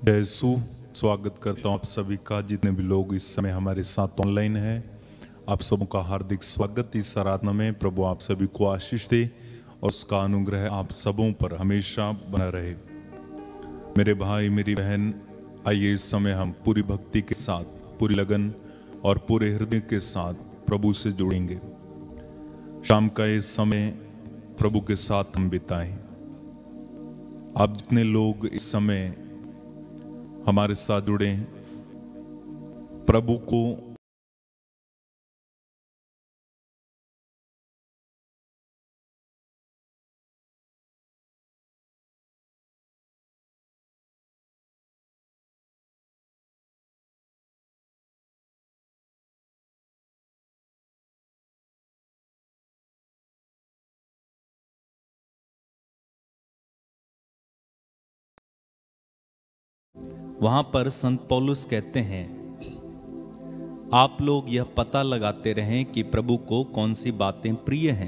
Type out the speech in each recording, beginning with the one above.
यीशु स्वागत करता हूँ आप सभी का, जितने भी लोग इस समय हमारे साथ ऑनलाइन हैं। आप सबों का हार्दिक स्वागत इस आराधना में। प्रभु आप सभी को आशीष दे और उसका अनुग्रह आप सबों पर हमेशा बना रहे। मेरे भाई मेरी बहन, आइए इस समय हम पूरी भक्ति के साथ, पूरी लगन और पूरे हृदय के साथ प्रभु से जुड़ेंगे। शाम का ये समय प्रभु के साथ हम बिताएं। आप जितने लोग इस समय हमारे साथ जुड़े हैं, प्रभु को वहां पर संत पौलुस कहते हैं, आप लोग यह पता लगाते रहें कि प्रभु को कौन सी बातें प्रिय हैं।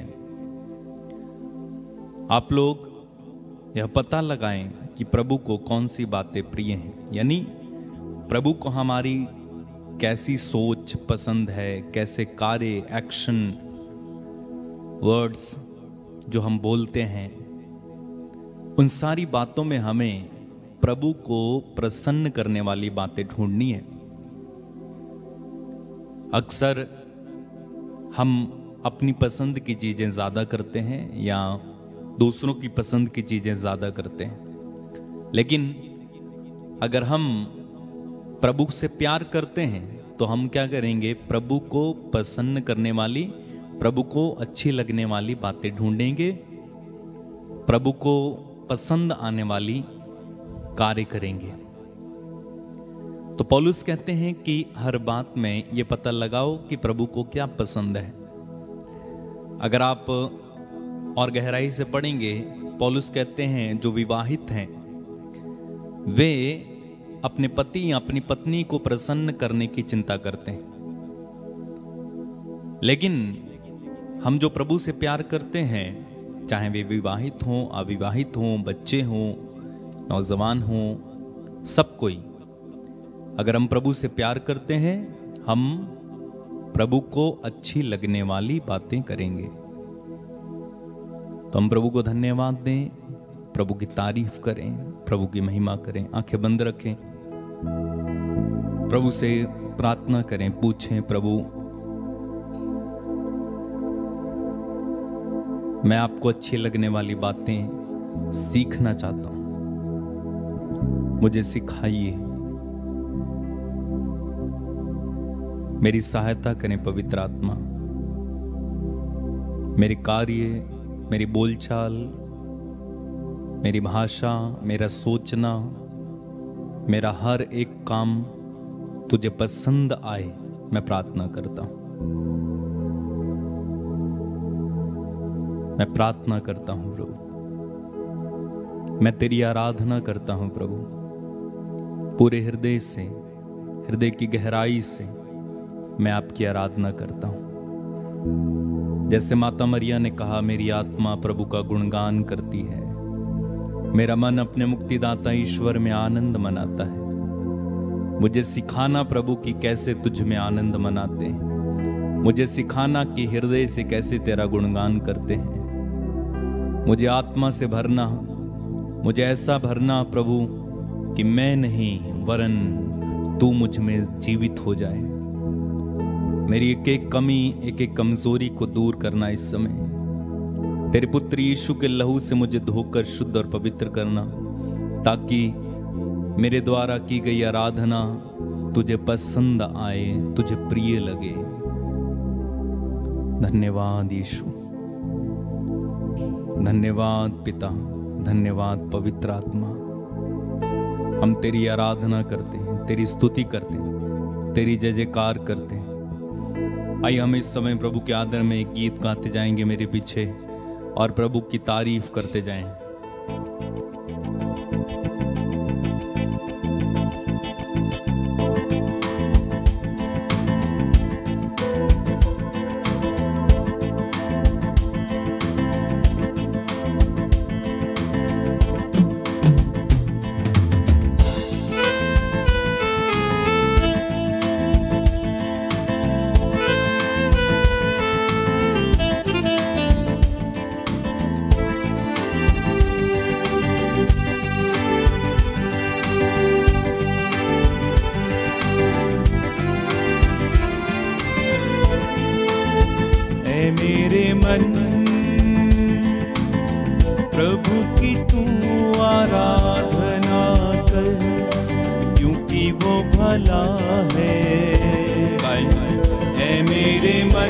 आप लोग यह पता लगाएं कि प्रभु को कौन सी बातें प्रिय हैं, यानी प्रभु को हमारी कैसी सोच पसंद है, कैसे कार्य, एक्शन, वर्ड्स जो हम बोलते हैं, उन सारी बातों में हमें प्रभु को प्रसन्न करने वाली बातें ढूंढनी है। अक्सर हम अपनी पसंद की चीजें ज्यादा करते हैं या दूसरों की पसंद की चीजें ज्यादा करते हैं, लेकिन अगर हम प्रभु से प्यार करते हैं तो हम क्या करेंगे? प्रभु को प्रसन्न करने वाली, प्रभु को अच्छी लगने वाली बातें ढूंढेंगे, प्रभु को पसंद आने वाली कार्य करेंगे। तो पौलुस कहते हैं कि हर बात में ये पता लगाओ कि प्रभु को क्या पसंद है। अगर आप और गहराई से पढ़ेंगे, पौलुस कहते हैं जो विवाहित हैं वे अपने पति या अपनी पत्नी को प्रसन्न करने की चिंता करते हैं, लेकिन हम जो प्रभु से प्यार करते हैं, चाहे वे विवाहित हों, अविवाहित हों, बच्चे हों, नौजवान हो, सब कोई, अगर हम प्रभु से प्यार करते हैं, हम प्रभु को अच्छी लगने वाली बातें करेंगे। तो हम प्रभु को धन्यवाद दें, प्रभु की तारीफ करें, प्रभु की महिमा करें। आंखें बंद रखें, प्रभु से प्रार्थना करें, पूछें, प्रभु मैं आपको अच्छी लगने वाली बातें सीखना चाहता हूं, मुझे सिखाइए, मेरी सहायता करें पवित्र आत्मा। मेरे कार्य, मेरी बोलचाल, मेरी भाषा, मेरा सोचना, मेरा हर एक काम तुझे पसंद आए, मैं प्रार्थना करता हूं। मैं प्रार्थना करता हूं प्रभु, मैं तेरी आराधना करता हूं प्रभु, पूरे हृदय से, हृदय की गहराई से मैं आपकी आराधना करता हूं। जैसे माता मरिया ने कहा, मेरी आत्मा प्रभु का गुणगान करती है, मेरा मन अपने मुक्तिदाता ईश्वर में आनंद मनाता है। मुझे सिखाना प्रभु कि कैसे तुझ में आनंद मनाते हैं, मुझे सिखाना कि हृदय से कैसे तेरा गुणगान करते हैं। मुझे आत्मा से भरना, मुझे ऐसा भरना प्रभु कि मैं नहीं वरन तू मुझ में जीवित हो जाए। मेरी एक एक कमी, एक एक कमजोरी को दूर करना इस समय। तेरे पुत्र यीशु के लहू से मुझे धोकर शुद्ध और पवित्र करना, ताकि मेरे द्वारा की गई आराधना तुझे पसंद आए, तुझे प्रिय लगे। धन्यवाद यीशु, धन्यवाद पिता, धन्यवाद पवित्र आत्मा। हम तेरी आराधना करते हैं, तेरी स्तुति करते हैं, तेरी जय जयकार करते हैं। आइए हम इस समय प्रभु के आदर में एक गीत गाते जाएंगे मेरे पीछे, और प्रभु की तारीफ करते जाएं। मन प्रभु की तू आराधना कर, क्योंकि वो भला है। ऐ मेरे मन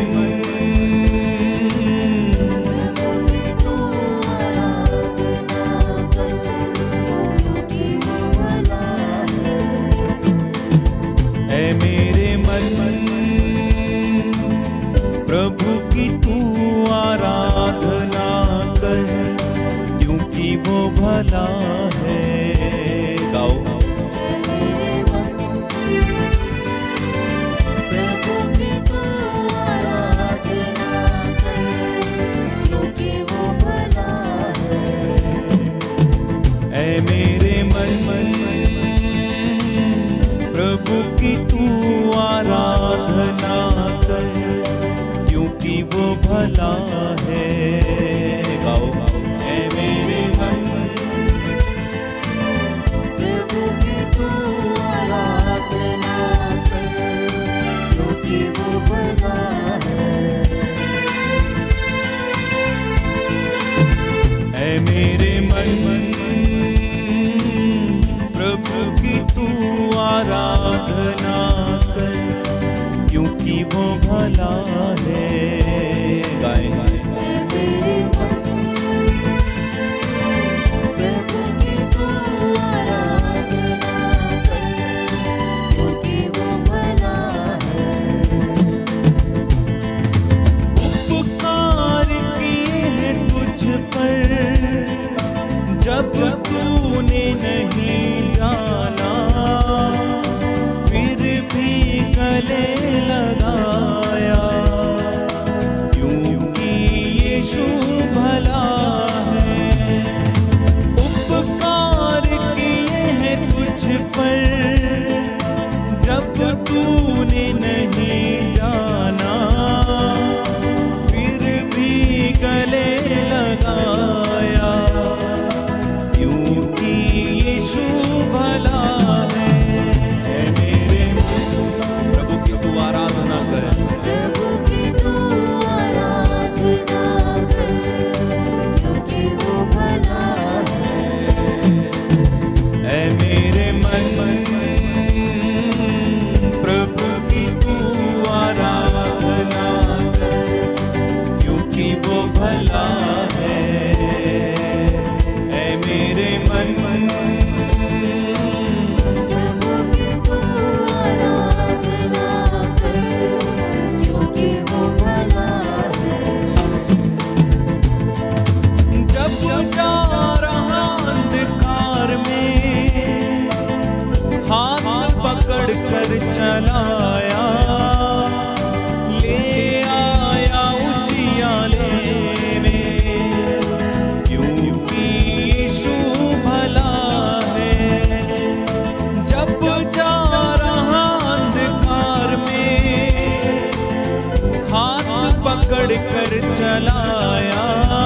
प्रभु की तू आराधना कर, क्योंकि वो भला है। गाओ। प्रभु की तू आराधना कर, क्योंकि वो भला है। ऐ मेरे मन प्रभु की तू आराधना कर, क्योंकि वो भला है। गाओ। ऐ मेरे मन प्रभु की तू आराधना कर, क्योंकि वो भला है। ऐ मेरे मन प्रभु की तू आराधना कर, क्योंकि वो भला है। गाएं। प्रभु की तू आराधना कर, क्योंकि वो भला है। उपकार किए हैं तुझ पर, जब तूने नहीं जाना, फिर भी गले लगाया, क्योंकि यीशु भला है। उपकार किए हैं तुझ पर, जब तूने नहीं जाना, फिर भी गले लगाया, क्योंकि यीशु भला है। ऐ मेरे प्रभु की तू आराधना कर, प्रभु की तू आराधना कर, क्योंकि वो भला है। ऐ मेरे मन प्रभु की तू आराधना कर, क्योंकि वो भला है। ऐ मेरे मन प्रभु की तू आराधना कर, क्योंकि वो भला है। जब जा रहा अंधकार में, हाथ पकड़ कर चलाया, ले आया उजियाले में, क्योंकि यीशु भला है। जब जा रहा अंधकार में, हाथ पकड़ कर चलाया,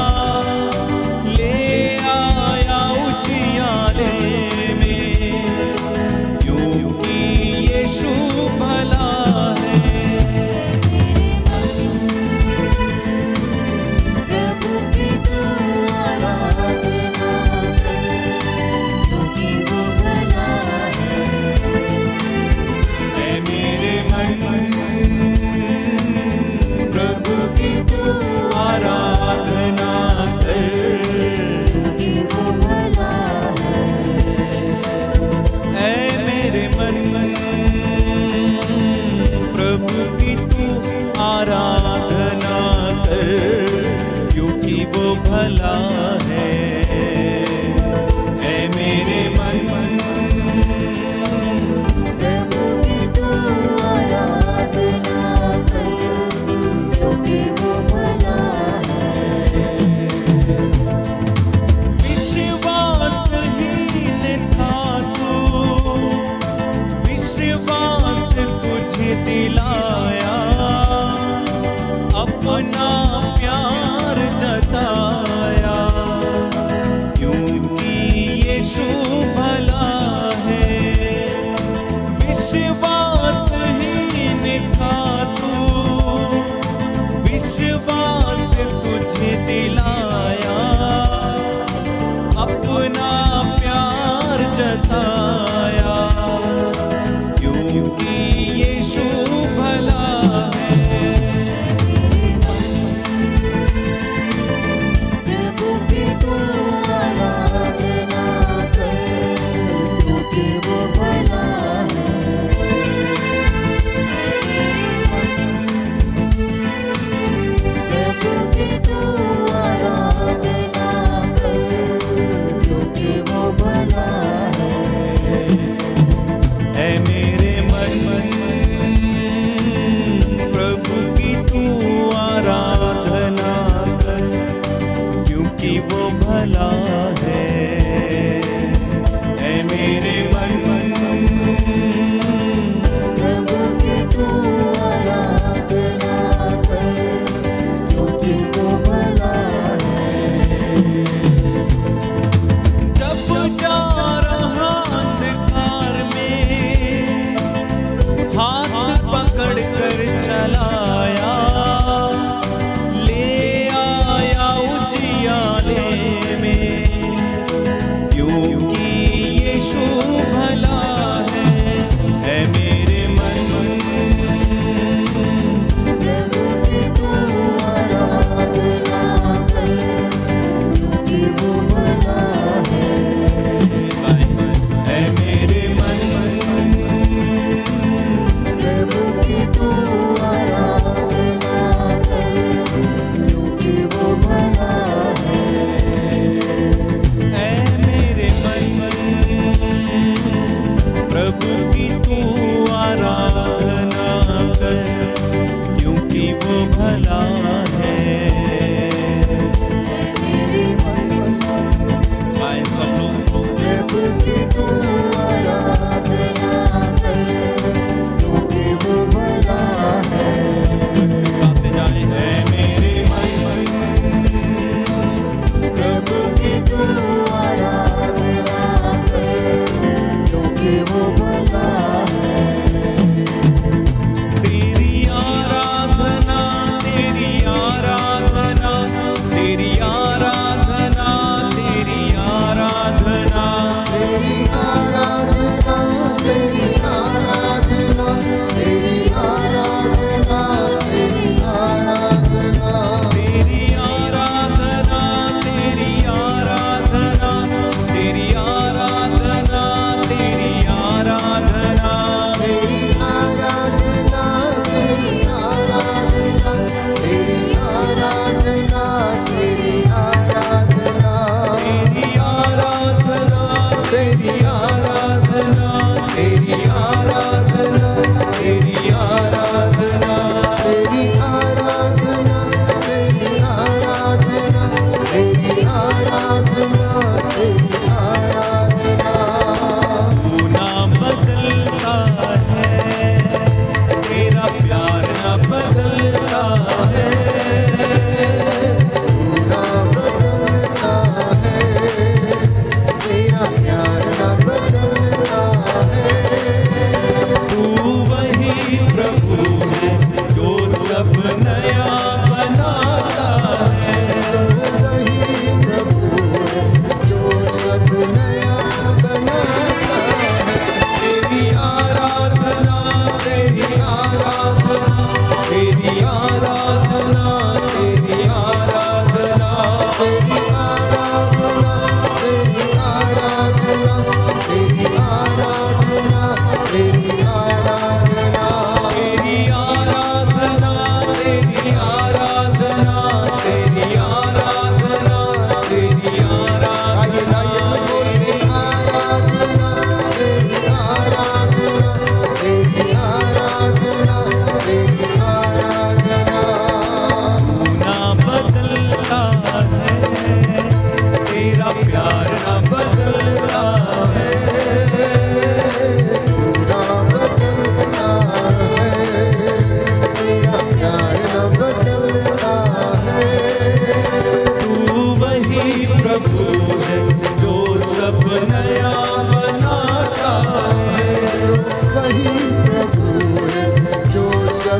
ले आया उजियाले में, क्योंकि यीशु भला है। प्रभु की तू आराधना कर, क्योंकि वो भला है। ऐ मेरे मन प्रभु की तू आराधना कर, क्योंकि वो भला है। ऐ मेरे मन प्रभु की तू आराधना कर, क्योंकि वो भला है। ऐ मेरे मन प्रभु की तू आराधना कर, क्योंकि वो भला है। विश्वासहीन था तू, विश्वास तुझे दिलाया, अपना प्यार जताया, क्योंकि यीशु भला है। विश्वासहीन था तू, विश्वास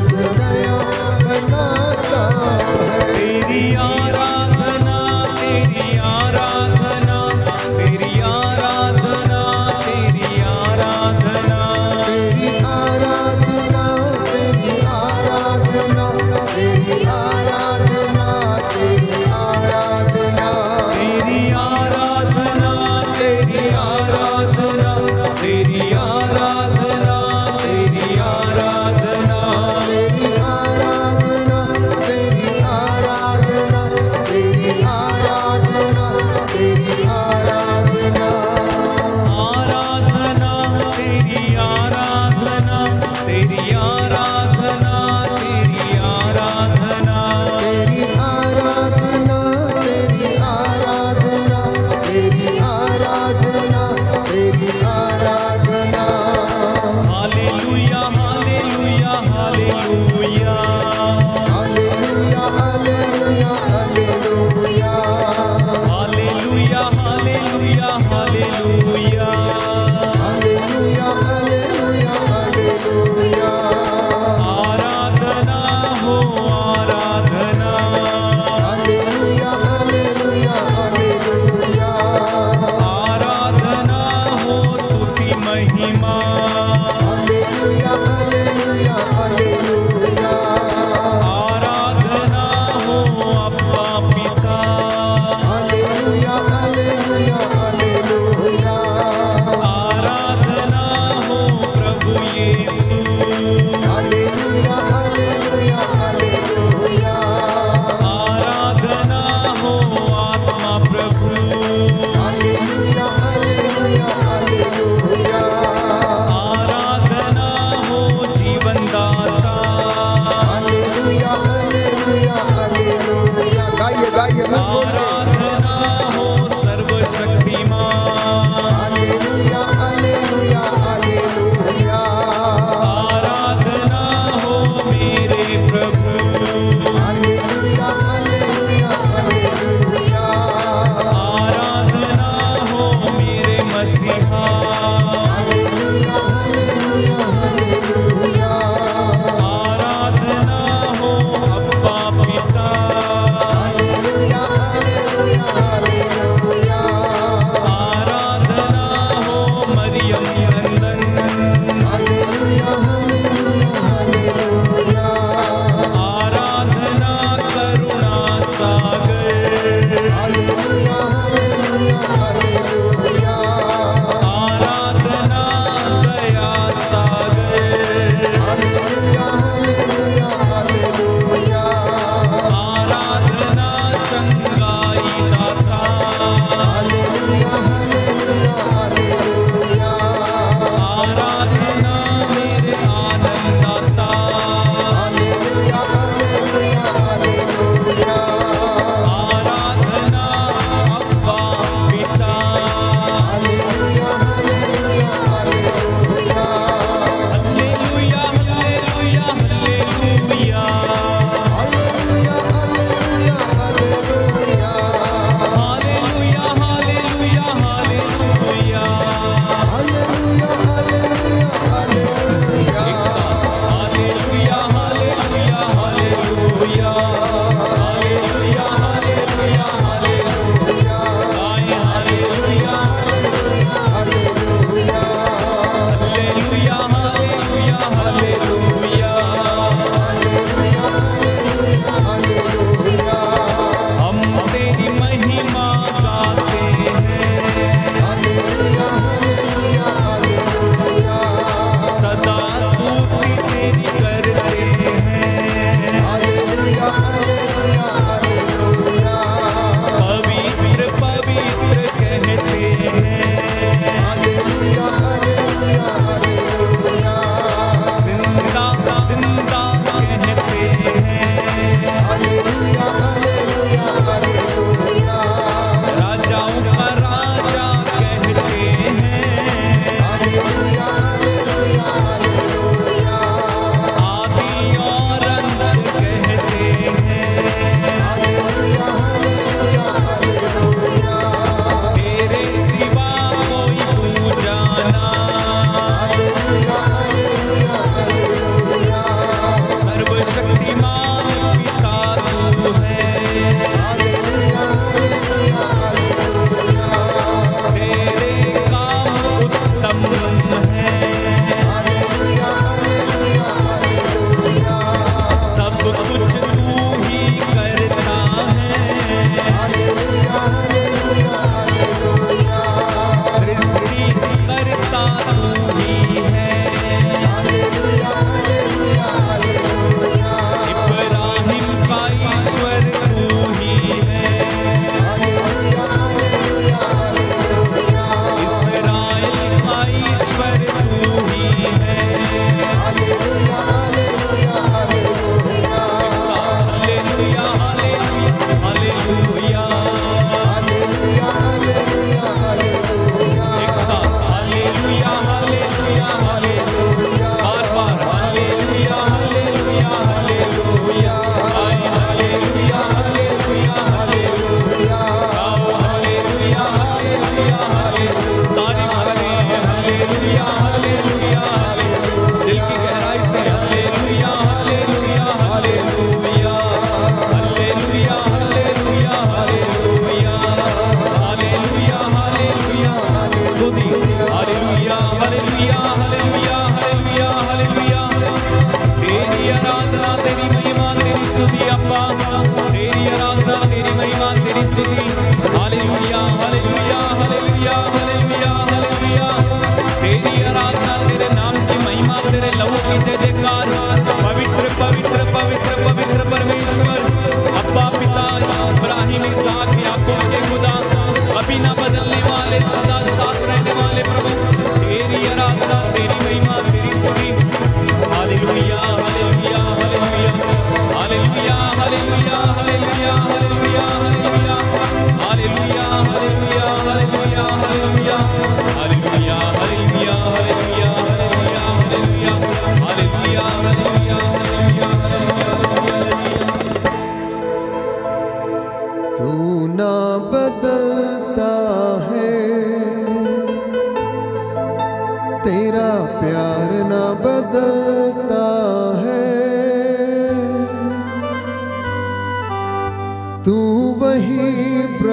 रोज नया बनाता है। तेरी आराधना, तेरी आराधना, तेरी आराधना, तेरी आराधना, तेरी आराधना, तेरी आराधना, तेरी आराधना, तेरी आराधना, तेरी आराधना, तेरी आराधना, तेरी आराधना, तेरी आराधना, तेरी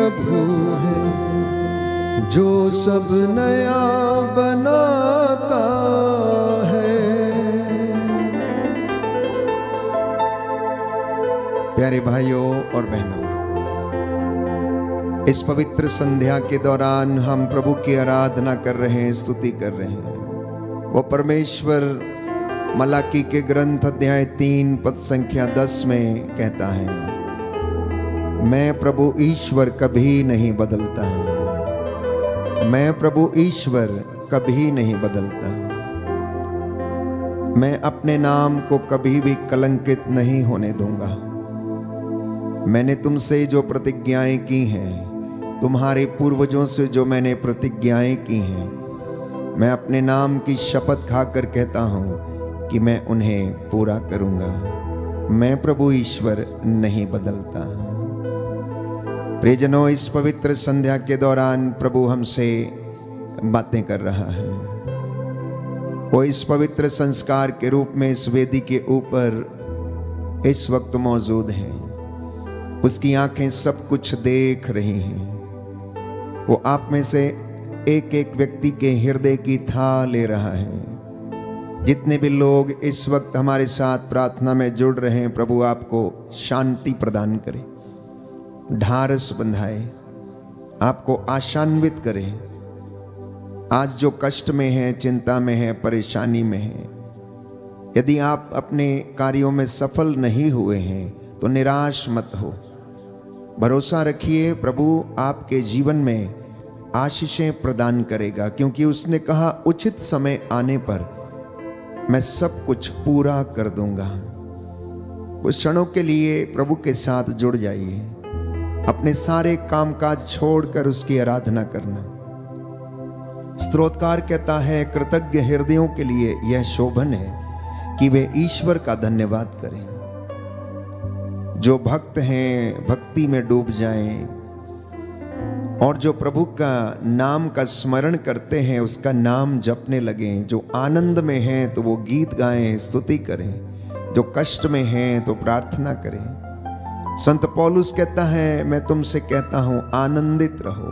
प्रभु है जो सब नया बनाता है। प्यारे भाइयों और बहनों, इस पवित्र संध्या के दौरान हम प्रभु की आराधना कर रहे हैं, स्तुति कर रहे हैं। वो परमेश्वर मलाकी के ग्रंथ अध्याय 3 पद संख्या 10 में कहता है, मैं प्रभु ईश्वर कभी नहीं बदलता, मैं प्रभु ईश्वर कभी नहीं बदलता, मैं अपने नाम को कभी भी कलंकित नहीं होने दूंगा। मैंने तुमसे जो प्रतिज्ञाएं की हैं, तुम्हारे पूर्वजों से जो मैंने प्रतिज्ञाएं की हैं, मैं अपने नाम की शपथ खाकर कहता हूं कि मैं उन्हें पूरा करूंगा। मैं प्रभु ईश्वर नहीं बदलता। प्रियजनों, इस पवित्र संध्या के दौरान प्रभु हमसे बातें कर रहा है। वो इस पवित्र संस्कार के रूप में इस वेदी के ऊपर इस वक्त मौजूद है। उसकी आंखें सब कुछ देख रही हैं। वो आप में से एक एक व्यक्ति के हृदय की था ले रहा है। जितने भी लोग इस वक्त हमारे साथ प्रार्थना में जुड़ रहे हैं, प्रभु आपको शांति प्रदान करे, ढारस बंधाए, आपको आशान्वित करे। आज जो कष्ट में है, चिंता में है, परेशानी में है, यदि आप अपने कार्यों में सफल नहीं हुए हैं तो निराश मत हो। भरोसा रखिए, प्रभु आपके जीवन में आशीषें प्रदान करेगा, क्योंकि उसने कहा उचित समय आने पर मैं सब कुछ पूरा कर दूंगा। कुछ क्षणों के लिए प्रभु के साथ जुड़ जाइए, अपने सारे कामकाज छोड़कर उसकी आराधना करना। स्तोत्रकार कहता है, कृतज्ञ हृदयों के लिए यह शोभन है कि वे ईश्वर का धन्यवाद करें। जो भक्त हैं भक्ति में डूब जाएं, और जो प्रभु का नाम का स्मरण करते हैं, उसका नाम जपने लगें। जो आनंद में हैं तो वो गीत गाएं, स्तुति करें। जो कष्ट में हैं तो प्रार्थना करें। संत पौलुस कहता है, मैं तुमसे कहता हूं आनंदित रहो।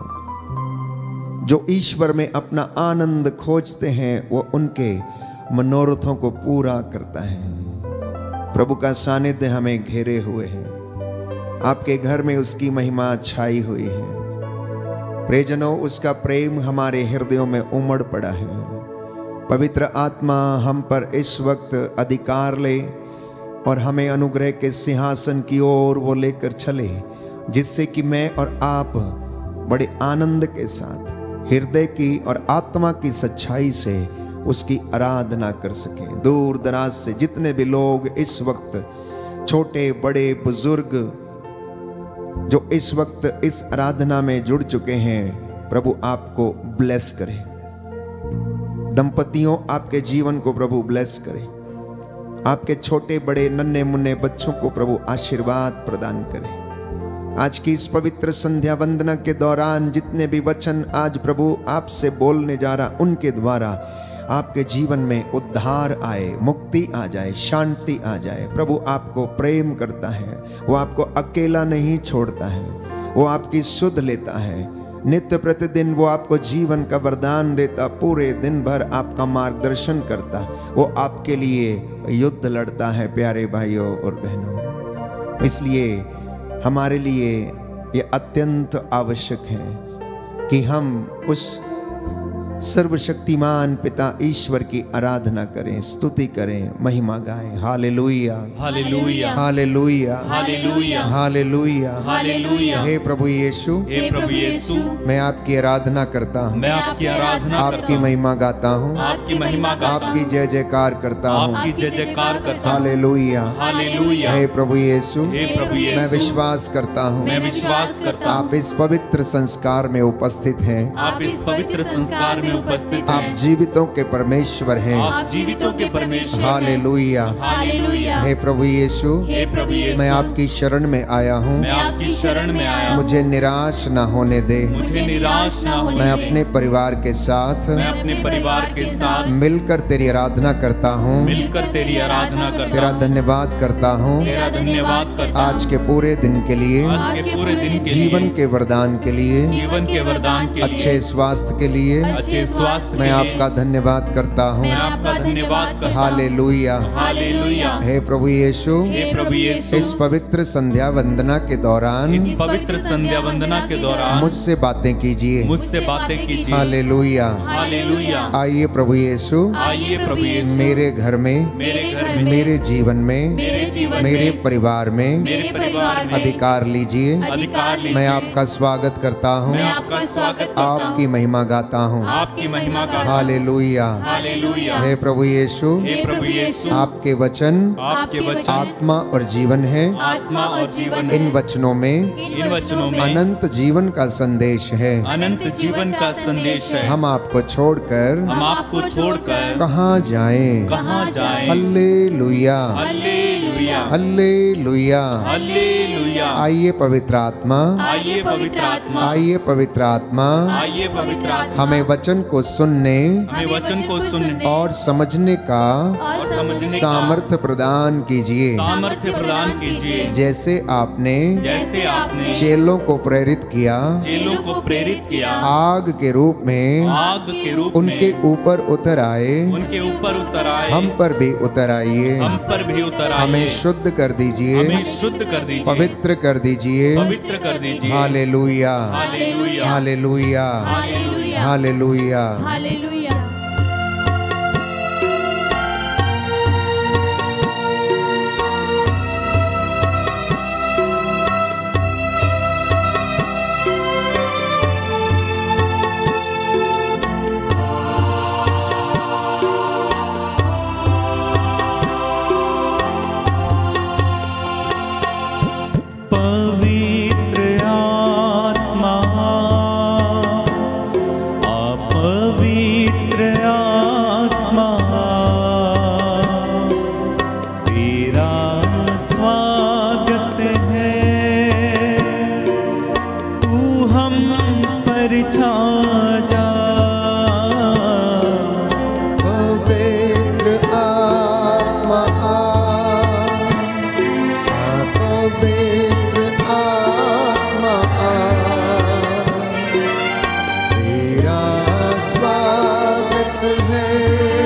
जो ईश्वर में अपना आनंद खोजते हैं, वो उनके मनोरथों को पूरा करता है। प्रभु का सानिध्य हमें घेरे हुए है। आपके घर में उसकी महिमा छाई हुई है। प्रियजनों, उसका प्रेम हमारे हृदयों में उमड़ पड़ा है। पवित्र आत्मा हम पर इस वक्त अधिकार ले और हमें अनुग्रह के सिंहासन की ओर वो लेकर चले, जिससे कि मैं और आप बड़े आनंद के साथ हृदय की और आत्मा की सच्चाई से उसकी आराधना कर सके। दूर दराज से जितने भी लोग इस वक्त, छोटे बड़े बुजुर्ग, जो इस वक्त इस आराधना में जुड़ चुके हैं, प्रभु आपको ब्लेस करे। दंपतियों, आपके जीवन को प्रभु ब्लेस करे। आपके छोटे बड़े नन्हे मुन्ने बच्चों को प्रभु आशीर्वाद प्रदान करे। आज की इस पवित्र संध्या वंदना के दौरान जितने भी वचन आज प्रभु आपसे बोलने जा रहा, उनके द्वारा आपके जीवन में उद्धार आए, मुक्ति आ जाए, शांति आ जाए। प्रभु आपको प्रेम करता है, वो आपको अकेला नहीं छोड़ता है, वो आपकी सुध लेता है। नित्य प्रतिदिन वो आपको जीवन का वरदान देता, पूरे दिन भर आपका मार्गदर्शन करता, वो आपके लिए युद्ध लड़ता है। प्यारे भाइयों और बहनों, इसलिए हमारे लिए ये अत्यंत आवश्यक है कि हम उस सर्वशक्तिमान पिता ईश्वर की आराधना करें, स्तुति करें, महिमा गाएं। Hallelujah, hallelujah, hallelujah, hallelujah, hallelujah, hallelujah. हे प्रभु यीशु, हे प्रभु यीशु, मैं आपकी आराधना करता हूँ, मैं आपकी आराधना करता आपकी हूँ, महिमा गाता हूँ, आपकी महिमा गाता हूँ, आपकी जय जयकार करता हूँ। आपकी जय जयकार करता हूँ। हालेलुया, हालेलुया, हे प्रभु यीशु, हे प्रभु यीशु, मैं विश्वास करता हूँ मैं विश्वास करता हूँ, आप इस पवित्र संस्कार में उपस्थित हैं। आप इस पवित्र संस्कार में उपस्थित आप हैं। जीवितों के परमेश्वर हैं। आप जीवितों के परमेश्वर हैं। हालेलुया। हालेलुया। हे प्रभु यीशु, हे प्रभु यीशु, मैं आपकी शरण में आया हूँ। मैं आपकी शरण में आया हूँ। मुझे निराश न होने दे। मुझे निराश ना होने मैं दे। अपने परिवार के साथ मैं अपने परिवार के साथ मिलकर तेरी आराधना करता हूँ। मिलकर तेरी आराधना करता तेरा हूँ। धन्यवाद करता हूँ तेरा धन्यवाद करता हूँ। आज के पूरे दिन के लिए, आज के पूरे दिन के जीवन लिए, के वरदान के लिए, जीवन के वरदान के लिए, अच्छे स्वास्थ्य के लिए अच्छे स्वास्थ्य के मैं लिए आपका धन्यवाद करता हूँ। मैं आपका धन्यवाद करता हूँ। हालेलुया। हालेलुया। हे प्रभु यीशु, हे प्रभु यीशु, इस पवित्र संध्या वंदना के दौरान इस पवित्र संध्या वंदना के दौरान मुझसे बातें कीजिए। मुझसे बातें कीजिए। हालेलुया। हालेलुया। आइए प्रभु यीशु, आइए प्रभु यीशु, मेरे घर में, मेरे घर में, मेरे जीवन में, मेरे जीवन मेरे में, परिवार में मेरे परिवार में अधिकार लीजिए। अधिकार लीजिए। मैं आपका स्वागत करता हूँ, मैं आपका स्वागत करता हूँ। आपकी महिमा गाता हूँ। आपकी महिमा का हालेलुया। हालेलुया। हे प्रभु यीशु, हे प्रभु यीशु, आपके वचन आपके वचन आत्मा और जीवन है। आत्मा और जीवन इन वचनों में इन वचनों में अनंत जीवन का संदेश है। अनंत जीवन का संदेश है। हम आपको छोड़कर हम आपको छोड़कर कहाँ जाएं? कहाँ जाएं? Hallelujah, hallelujah. हल्लेलुया। हालेलुया। आइए पवित्र आत्मा, आइए पवित्र आत्मा, आइए पवित्र आत्मा, आइए पवित्र आत्मा, हमें वचन को सुनने हमें वचन को सुनने और समझने का और समझने का सामर्थ्य प्रदान कीजिए। सामर्थ्य प्रदान कीजिए। जैसे आपने जैसे आपने चेलों को प्रेरित किया, चेलों को प्रेरित किया, आग के रूप में आग के रूप उनके में ऊपर उतर आए, उनके ऊपर उतर आए, हम पर भी उतर आइए। हम पर भी उतर आए। हमें शुद्ध कर दीजिए, हमें शुद्ध कर दीजिए, पवित्र कर दीजिए। पवित्र कर दीजिए। Hallelujah, hallelujah. Hallelujah, hallelujah. Hallelujah. Hallelujah. पवित्र आत्मा, पवित्र आत्मा, तेरा स्वागत है। तू हम पर छा जा। पवित्र आत्मा, पवित्र आत्मा, तेरा स्वागत है।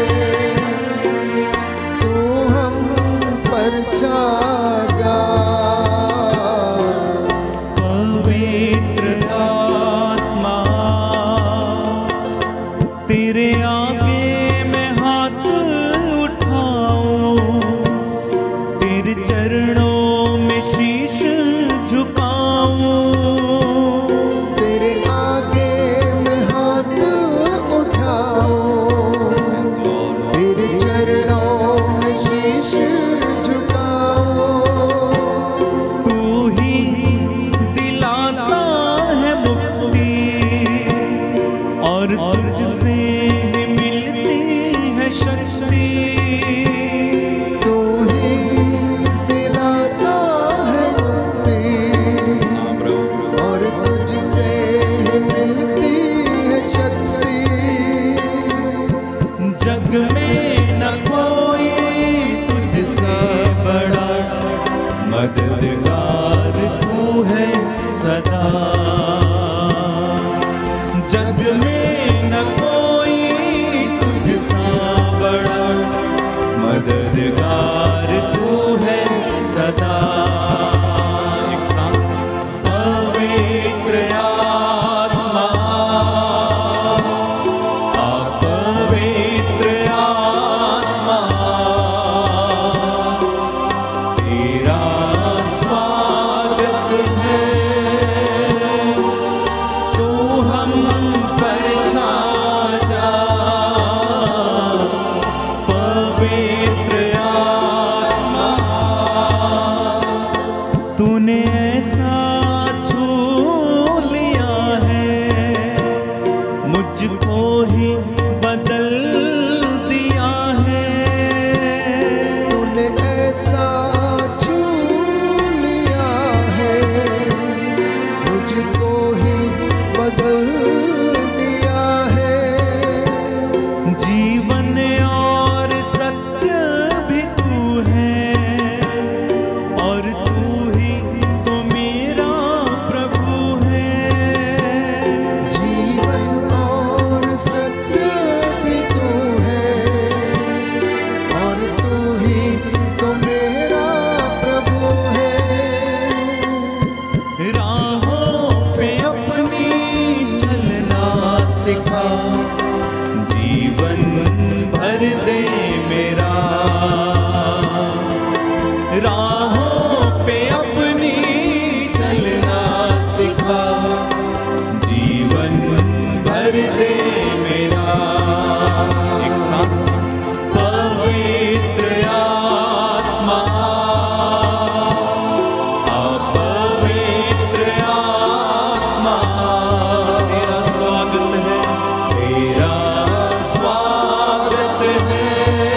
तू हम पर छा जा। पवित्र आत्मा, तेरे आगे मैं हाथ उठाऊं, तेरे चरणों में शीश झुकाऊं। तेरे आगे मैं हाथ उठाऊं, तेरे चरणों में शीश झुकाऊं। तू ही दिलाता है मुक्ति और तुझसे ही मिलती है शक्ति। तू ही दिलाता ऐसा छू लिया है, मुझको ही बदल दिया है। जीवन और सत्य भी तू है, और तू ही तो मेरा प्रभु है। जीवन और सत्य भी तू है, और तू ही तो मेरा प्रभु है। राहों पे अपनी चलना सिखा, जीवन भर दे मेरा। राहों पे अपनी चलना सिखा, जीवन भर दे मेरा। एक साथ पवित्र आत्मा, पवित्र आत्मा, तेरा स्वागत है, तेरा स्वागत है।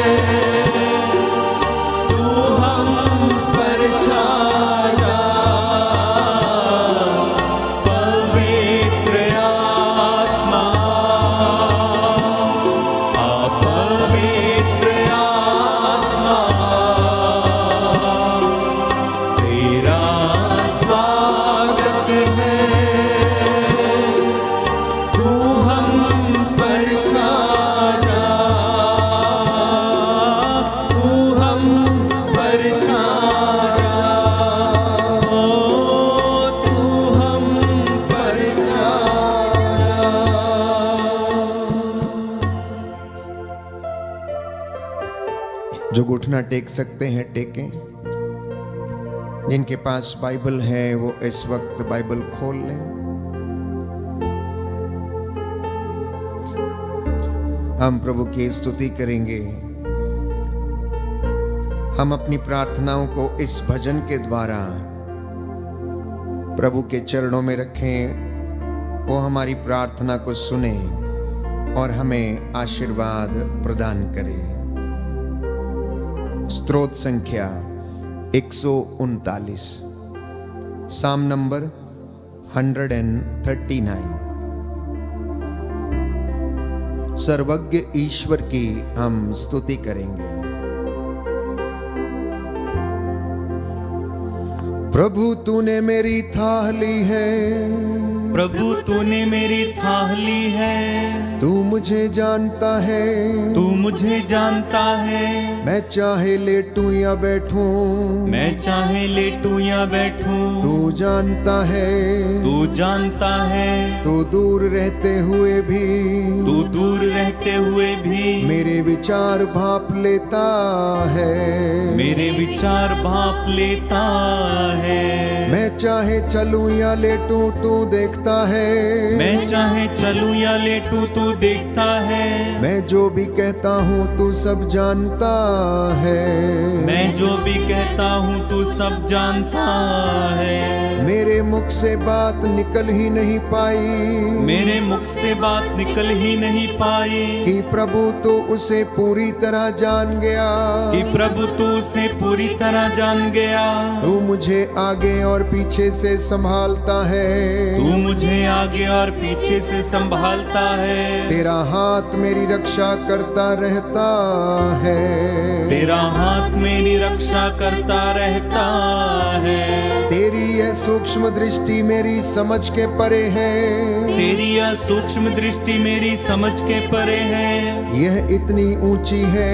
तू हम पर छा जा, पवित्र आत्मा, पवित्र आत्मा, तेरा स्वागत है। तू हम पर छा जा, तू हम पर छा जा, ओ तू हम पर छा जा। जो घुटना टेक सकते हैं टेकें। जिनके पास बाइबल है वो इस वक्त बाइबल खोल लें। हम प्रभु की स्तुति करेंगे। हम अपनी प्रार्थनाओं को इस भजन के द्वारा प्रभु के चरणों में रखें। वो हमारी प्रार्थना को सुने और हमें आशीर्वाद प्रदान करे। स्तोत्र संख्या 139, साम नंबर 139। सर्वज्ञ ईश्वर की हम स्तुति करेंगे। प्रभु तूने मेरी थाह ली है, प्रभु तूने मेरी थाह ली है। तू मुझे जानता है, तू मुझे जानता है। मैं चाहे लेटूं या बैठूं, मैं चाहे लेटूं या बैठूं, तू जानता है। तू जानता है। तू दूर रहते हुए भी, तू दूर रहते हुए भी मेरे विचार भाप लेता है, मेरे विचार भाप लेता है। मैं चाहे चलूं या लेटूं तू देखता है, मैं चाहे चलूं या लेटूं तू देखता है। मैं जो भी कहता हूँ तू सब जानता है, मैं जो भी कहता हूँ तू सब जानता है। मेरे मुख से बात निकल ही नहीं पाई, मेरे मुख से बात निकल ही नहीं पाई, कि प्रभु तू उसे पूरी तरह जान गया, कि प्रभु तू उसे पूरी तरह जान गया। तू मुझे आगे और पीछे से संभालता है, तू मुझे आगे और पीछे से संभालता है। तेरा हाथ मेरी रक्षा करता रहता है, तेरा हाथ मेरी रक्षा करता रहता है। तेरी यह सूक्ष्म दृष्टि मेरी समझ के परे है, तेरी यह सूक्ष्म दृष्टि मेरी समझ के परे है। यह इतनी ऊंची है,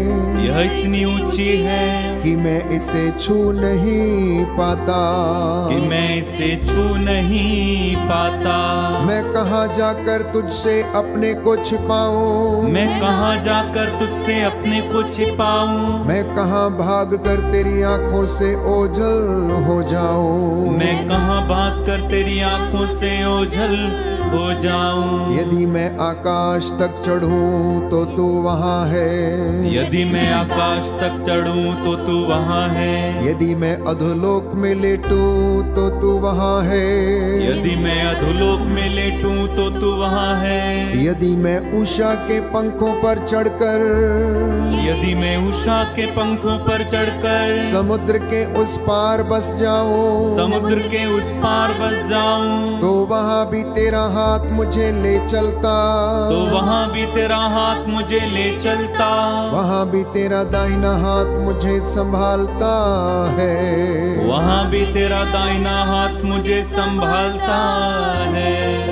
यह इतनी ऊंची है कि मैं इसे छू नहीं पाता, कि मैं इसे छू नहीं पाता। मैं कहाँ जाकर तुझसे अपने को छिपाऊं, मैं कहाँ जाकर तुझसे अपने को छिपाऊं। मैं कहाँ भाग कर तेरी आंखों से ओझल हो जाऊं, मैं कहाँ भाग कर तेरी आंखों से ओझल हो जाऊं। यदि मैं आकाश तक चढ़ूं तो तू वहाँ है, यदि मैं आकाश तक चढ़ूं तो तू वहाँ है। यदि मैं अधोलोक में लेटूं तो तू वहाँ है, यदि मैं अधोलोक भूलोक में लेटूं तो तू वहाँ है। यदि मैं उषा के पंखों पर चढ़कर, यदि मैं उषा के पंखों पर चढ़कर समुद्र के उस पार बस जाऊं, समुद्र के उस पार बस जाऊं, तो वहाँ भी तेरा हाथ मुझे ले चलता, तो वहाँ भी तेरा हाथ मुझे ले चलता, वहाँ भी तेरा दाहिना हाथ मुझे संभालता है, वहाँ भी तेरा दाहिना हाथ मुझे संभालता है।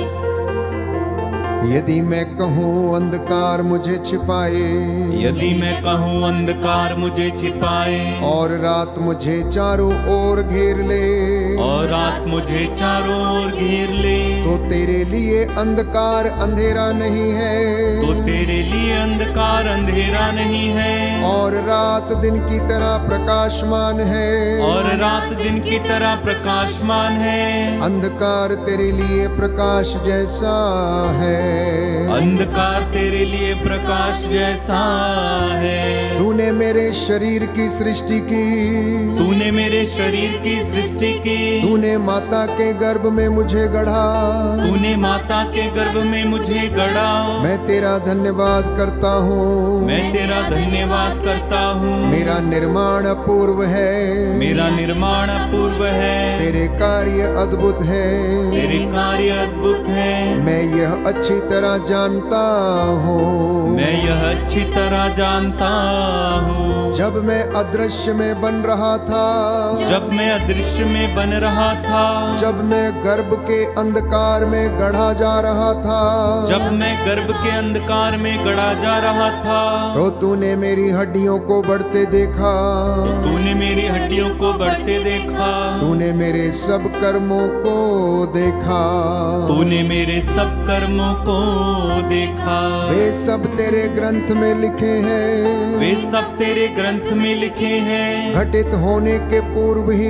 यदि मैं कहूँ अंधकार मुझे छिपाए, यदि मैं कहूँ अंधकार मुझे छिपाए, और रात मुझे चारों ओर घेर ले, और रात मुझे चारों ओर घेर ले, तो तेरे लिए अंधकार अंधेरा नहीं है, तो तेरे लिए अंधकार अंधेरा नहीं है, और रात दिन की तरह प्रकाशमान है, और रात दिन की तरह प्रकाशमान है। अंधकार तेरे लिए प्रकाश जैसा है, अंधकार तेरे लिए प्रकाश जैसा है। तूने मेरे शरीर की सृष्टि की, तूने मेरे शरीर की सृष्टि की, तूने माता के गर्भ में मुझे गढ़ा, तूने माता के गर्भ में मुझे गढ़ा। मैं तेरा धन्यवाद करता हूँ, मैं तेरा धन्यवाद करता हूँ। मेरा निर्माण अपूर्व है, मेरा निर्माण अपूर्व है, तेरे कार्य अद्भुत है, तेरे कार्य अद्भुत है। मैं यह अच्छी तरह जानता हूँ, मैं यह अच्छी तरह जानता हूँ। जब मैं अदृश्य में बन रहा था, जब मैं अदृश्य में बन रहा था, जब मैं गर्भ के अंधकार में गढ़ा जा रहा था, जब मैं गर्भ के अंधकार में गढ़ा जा रहा था, तो तूने मेरी हड्डियों को बढ़ते देखा, तूने मेरी हड्डियों को बढ़ते देखा, तूने मेरे सब कर्मों को देखा, तूने मेरे सब कर्मों को देखा। वे सब तेरे ग्रंथ में लिखे हैं, वे सब तेरे ग्रंथ में लिखे हैं। घटित होने के पूर्व ही,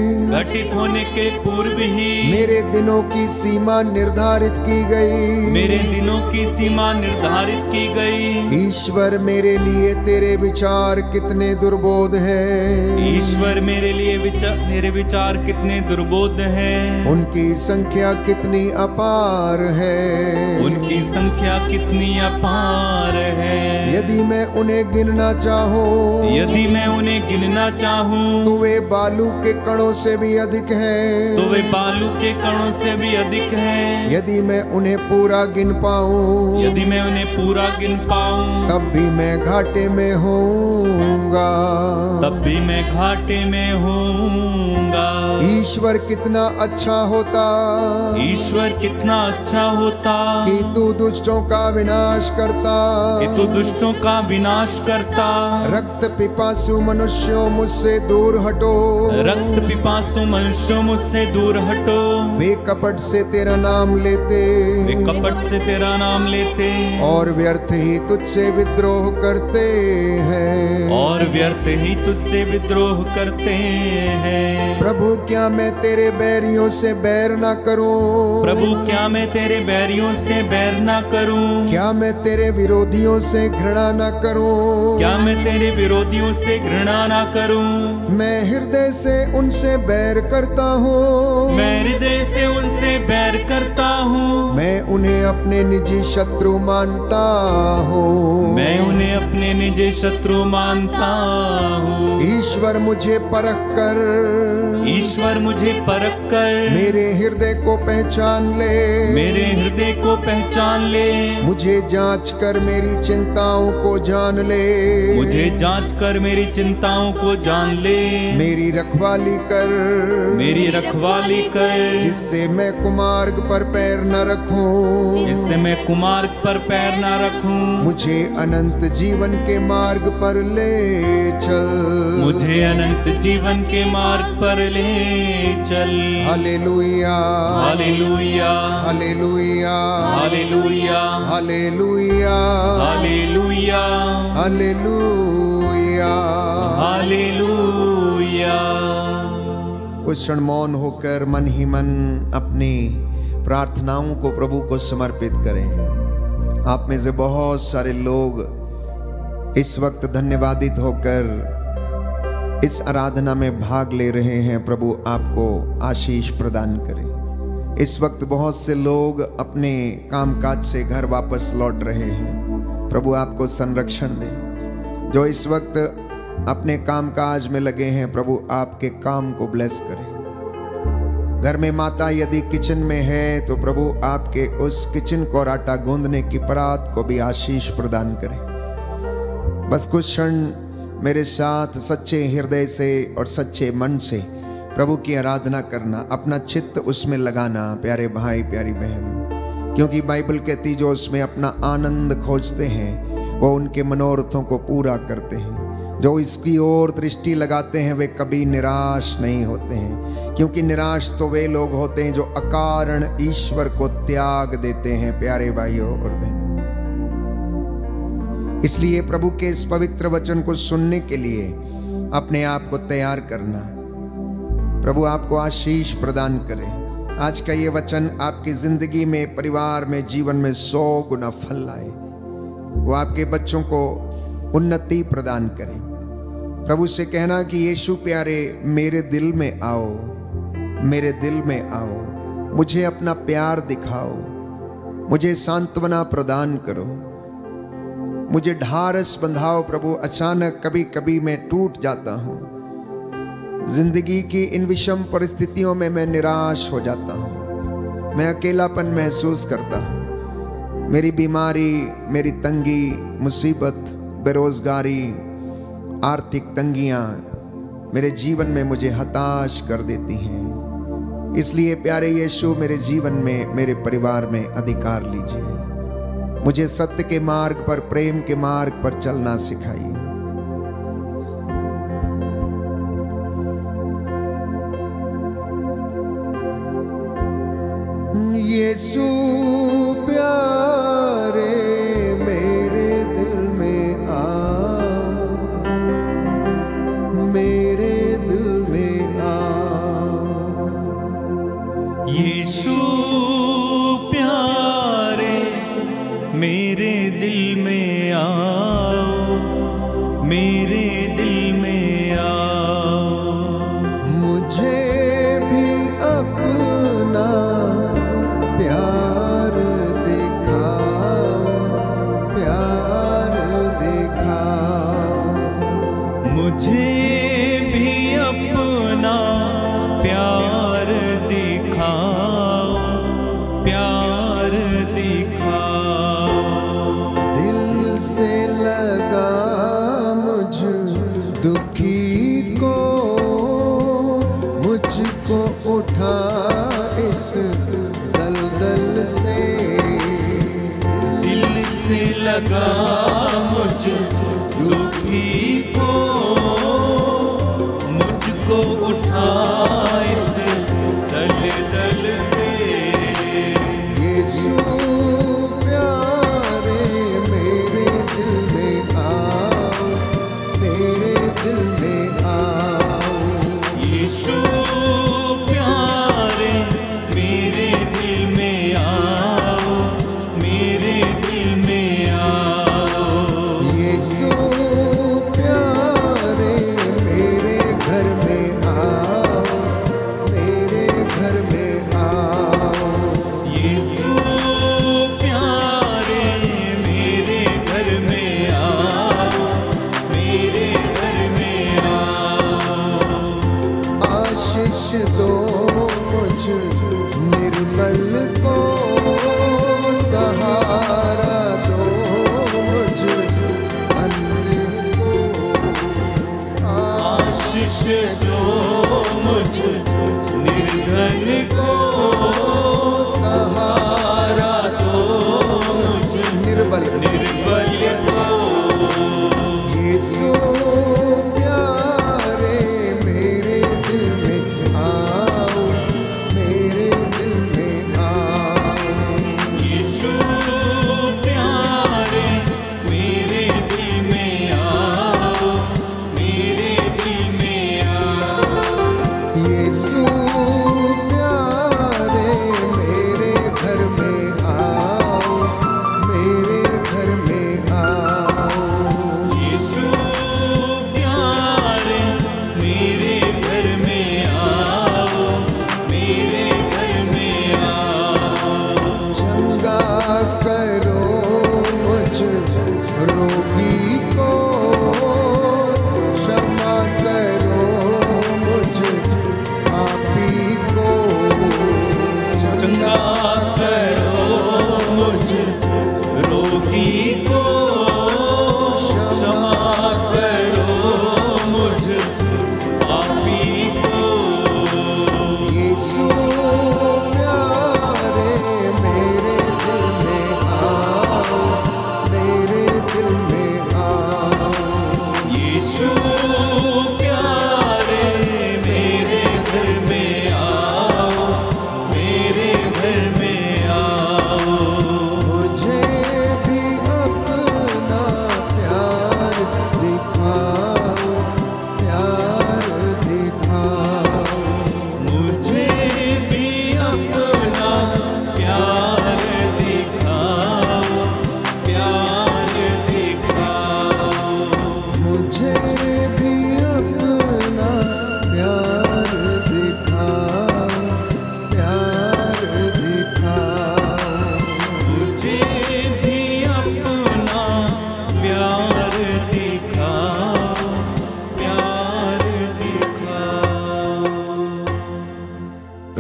घटित होने के पूर्व ही मेरे दिनों की सीमा निर्धारित की गई, मेरे दिनों की सीमा निर्धारित की गई। ईश्वर मेरे लिए तेरे विचार कितने दुर्बोध हैं, ईश्वर मेरे लिए मेरे विचार कितने दुर्बोध हैं। उनकी संख्या कितनी अपार है, उनकी संख्या कितनी अपार है। यदि मैं उन्हें गिनना चाहूँ, यदि मैं उन्हें गिनना चाहूँ, तो वे बालू के कणों से भी अधिक हैं, तो वे बालू के कणों से भी अधिक हैं। यदि मैं उन्हें पूरा गिन पाऊँ, यदि मैं उन्हें पूरा गिन पाऊँ, तब भी मैं घाटे में होऊंगा, तब भी मैं घाटे में होऊंगा। ईश्वर कितना अच्छा होता, ईश्वर कितना अच्छा होता कि तू दुष्टों का विनाश करता, कि तू दुष्टों का विनाश करता। रक्त पिपासु मनुष्यों मुझसे दूर हटो, रक्त पिपासु मनुष्यों मुझसे दूर हटो। वे कपट से तेरा नाम लेते, वे कपट से तेरा नाम लेते, और व्यर्थ ही तुझसे विद्रोह करते हैं, और व्यर्थ ही तुझसे विद्रोह करते हैं। प्रभु क्या मैं तेरे बैरियों से बैर ना करूं, प्रभु क्या मैं तेरे बैरियों से बैर ना करूं, क्या मैं तेरे विरोधियों से घृणा ना करूं, क्या मैं तेरे विरोधियों से घृणा ना करूं। मैं हृदय से उनसे बैर करता हूँ, मैं हृदय से उनसे बैर करता हूँ, मैं उन्हें अपने निजी शत्रु मानता हूँ, मैं उन्हें अपने निजी शत्रु मानता हूँ। ईश्वर मुझे परख कर, ईश्वर मुझे परख कर मेरे हृदय को पहचान ले, मेरे हृदय को पहचान ले, मुझे जांच कर मेरी चिंताओं को जान ले, मुझे जांच कर मेरी चिंताओं को जान ले, मेरी रखवाली कर, मेरी रखवाली कर, जिससे मैं कुमार्ग पर पैर न रखूं, जिससे मैं कुमार्ग पर पैर न रखूं। मुझे अनंत जीवन के मार्ग पर ले चल, मुझे अनंत जीवन के मार्ग पर ले चल। Hallelujah, hallelujah, hallelujah, hallelujah, hallelujah, hallelujah, hallelujah, hallelujah. कुछ क्षण मौन होकर मन ही मन अपनी प्रार्थनाओं को प्रभु को समर्पित करें। आप में से बहुत सारे लोग इस वक्त धन्यवादित होकर इस आराधना में भाग ले रहे हैं। प्रभु आपको आशीष प्रदान करे। इस वक्त बहुत से लोग अपने कामकाज से घर वापस लौट रहे हैं। प्रभु आपको संरक्षण दे। जो इस वक्त अपने कामकाज में लगे हैं, प्रभु आपके काम को ब्लेस करें। घर में माता यदि किचन में है तो प्रभु आपके उस किचन को आटा गूंदने की परात को भी आशीष प्रदान करें। बस कुछ क्षण मेरे साथ सच्चे हृदय से और सच्चे मन से प्रभु की आराधना करना, अपना चित्त उसमें लगाना प्यारे भाई प्यारी बहन, क्योंकि बाइबल कहती जो उसमें अपना आनंद खोजते हैं वो उनके मनोरथों को पूरा करते हैं। जो इसकी ओर दृष्टि लगाते हैं वे कभी निराश नहीं होते हैं, क्योंकि निराश तो वे लोग होते हैं जो अकारण ईश्वर को त्याग देते हैं। प्यारे भाइयों और बहनों, इसलिए प्रभु के इस पवित्र वचन को सुनने के लिए अपने आप को तैयार करना। प्रभु आपको आशीष प्रदान करे। आज का ये वचन आपकी जिंदगी में, परिवार में, जीवन में 100 गुना फल लाए। वो आपके बच्चों को उन्नति प्रदान करे। प्रभु से कहना कि यीशु प्यारे मेरे दिल में आओ, मेरे दिल में आओ, मुझे अपना प्यार दिखाओ, मुझे सांत्वना प्रदान करो, मुझे ढारस बंधाओ। प्रभु अचानक कभी कभी मैं टूट जाता हूँ, जिंदगी की इन विषम परिस्थितियों में मैं निराश हो जाता हूँ, मैं अकेलापन महसूस करता हूँ। मेरी बीमारी, मेरी तंगी, मुसीबत, बेरोजगारी, आर्थिक तंगियाँ मेरे जीवन में मुझे हताश कर देती हैं। इसलिए प्यारे यीशु मेरे जीवन में, मेरे परिवार में अधिकार लीजिए। मुझे सत्य के मार्ग पर, प्रेम के मार्ग पर चलना सिखाइए। यीशु प्यारे मेरे दिल में आओ, मेरे दिल में आओ। यीशु प्यारे मेरे दिल में आओ, मेरे दिल में आओ। मुझे भी अपना प्यार दिखाओ, प्यार दिखाओ। मुझे भी अपना प्यार दिखाओ, प्यार दिखाओ। दिल से लगा मुझ दुखी को, मुझको उठा इस दलदल से। दिल से लगा मुझ दुखी को, मुझको उठा इस दलदल से। यीशु प्यारे मेरे दिल में आओ, मेरे दिल में आओ। यीशु प्यारे मेरे दिल में आओ, मेरे दिल में आओ। यीशु प्यारे मेरे घर में आओ, मेरे घर में आओ। यीशु प्यारे मेरे घर में आओ, मेरे घर में आओ। आशीष दो मुझ निर्मल को, सहारा दो मुझ अन्य को। आशीष दो मुझ निर्धन को, सहारा दो मुझ निर्बल निर्बल को। यीशु प्यारे मेरे दिल में आओ, मेरे दिल में आओ। यीशु प्यारे मेरे दिल में आओ, मेरे दिल में आओ। यीशु प्यारे मेरे घर में आओ, मेरे घर में आओ। यीशु प्यारे मेरे घर में आओ, मेरे घर में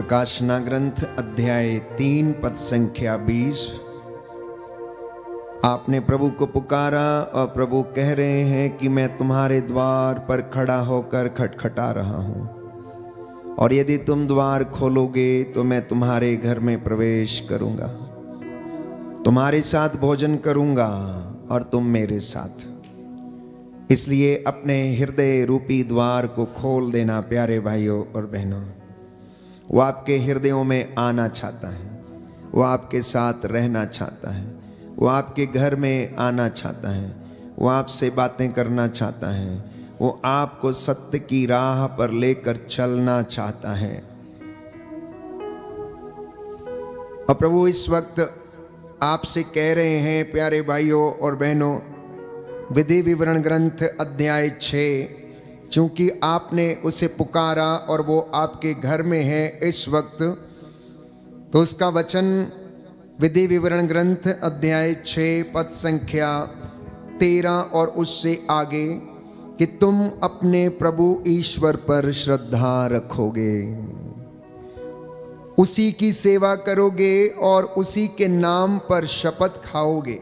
प्रकाशना ग्रंथ अध्याय 3 पद संख्या 20। आपने प्रभु को पुकारा और प्रभु कह रहे हैं कि मैं तुम्हारे द्वार पर खड़ा होकर खटखटा रहा हूं, और यदि तुम द्वार खोलोगे तो मैं तुम्हारे घर में प्रवेश करूंगा, तुम्हारे साथ भोजन करूंगा और तुम मेरे साथ। इसलिए अपने हृदय रूपी द्वार को खोल देना प्यारे भाइयों और बहनों। वो आपके हृदयों में आना चाहता है, वो आपके साथ रहना चाहता है, वो आपके घर में आना चाहता है, वो आपसे बातें करना चाहता है, वो आपको सत्य की राह पर लेकर चलना चाहता है। और प्रभु इस वक्त आपसे कह रहे हैं प्यारे भाइयों और बहनों, विधि विवरण ग्रंथ अध्याय 6, चूंकि आपने उसे पुकारा और वो आपके घर में है इस वक्त, तो उसका वचन विधि विवरण ग्रंथ अध्याय 6 पद संख्या 13 और उससे आगे कि तुम अपने प्रभु ईश्वर पर श्रद्धा रखोगे, उसी की सेवा करोगे और उसी के नाम पर शपथ खाओगे।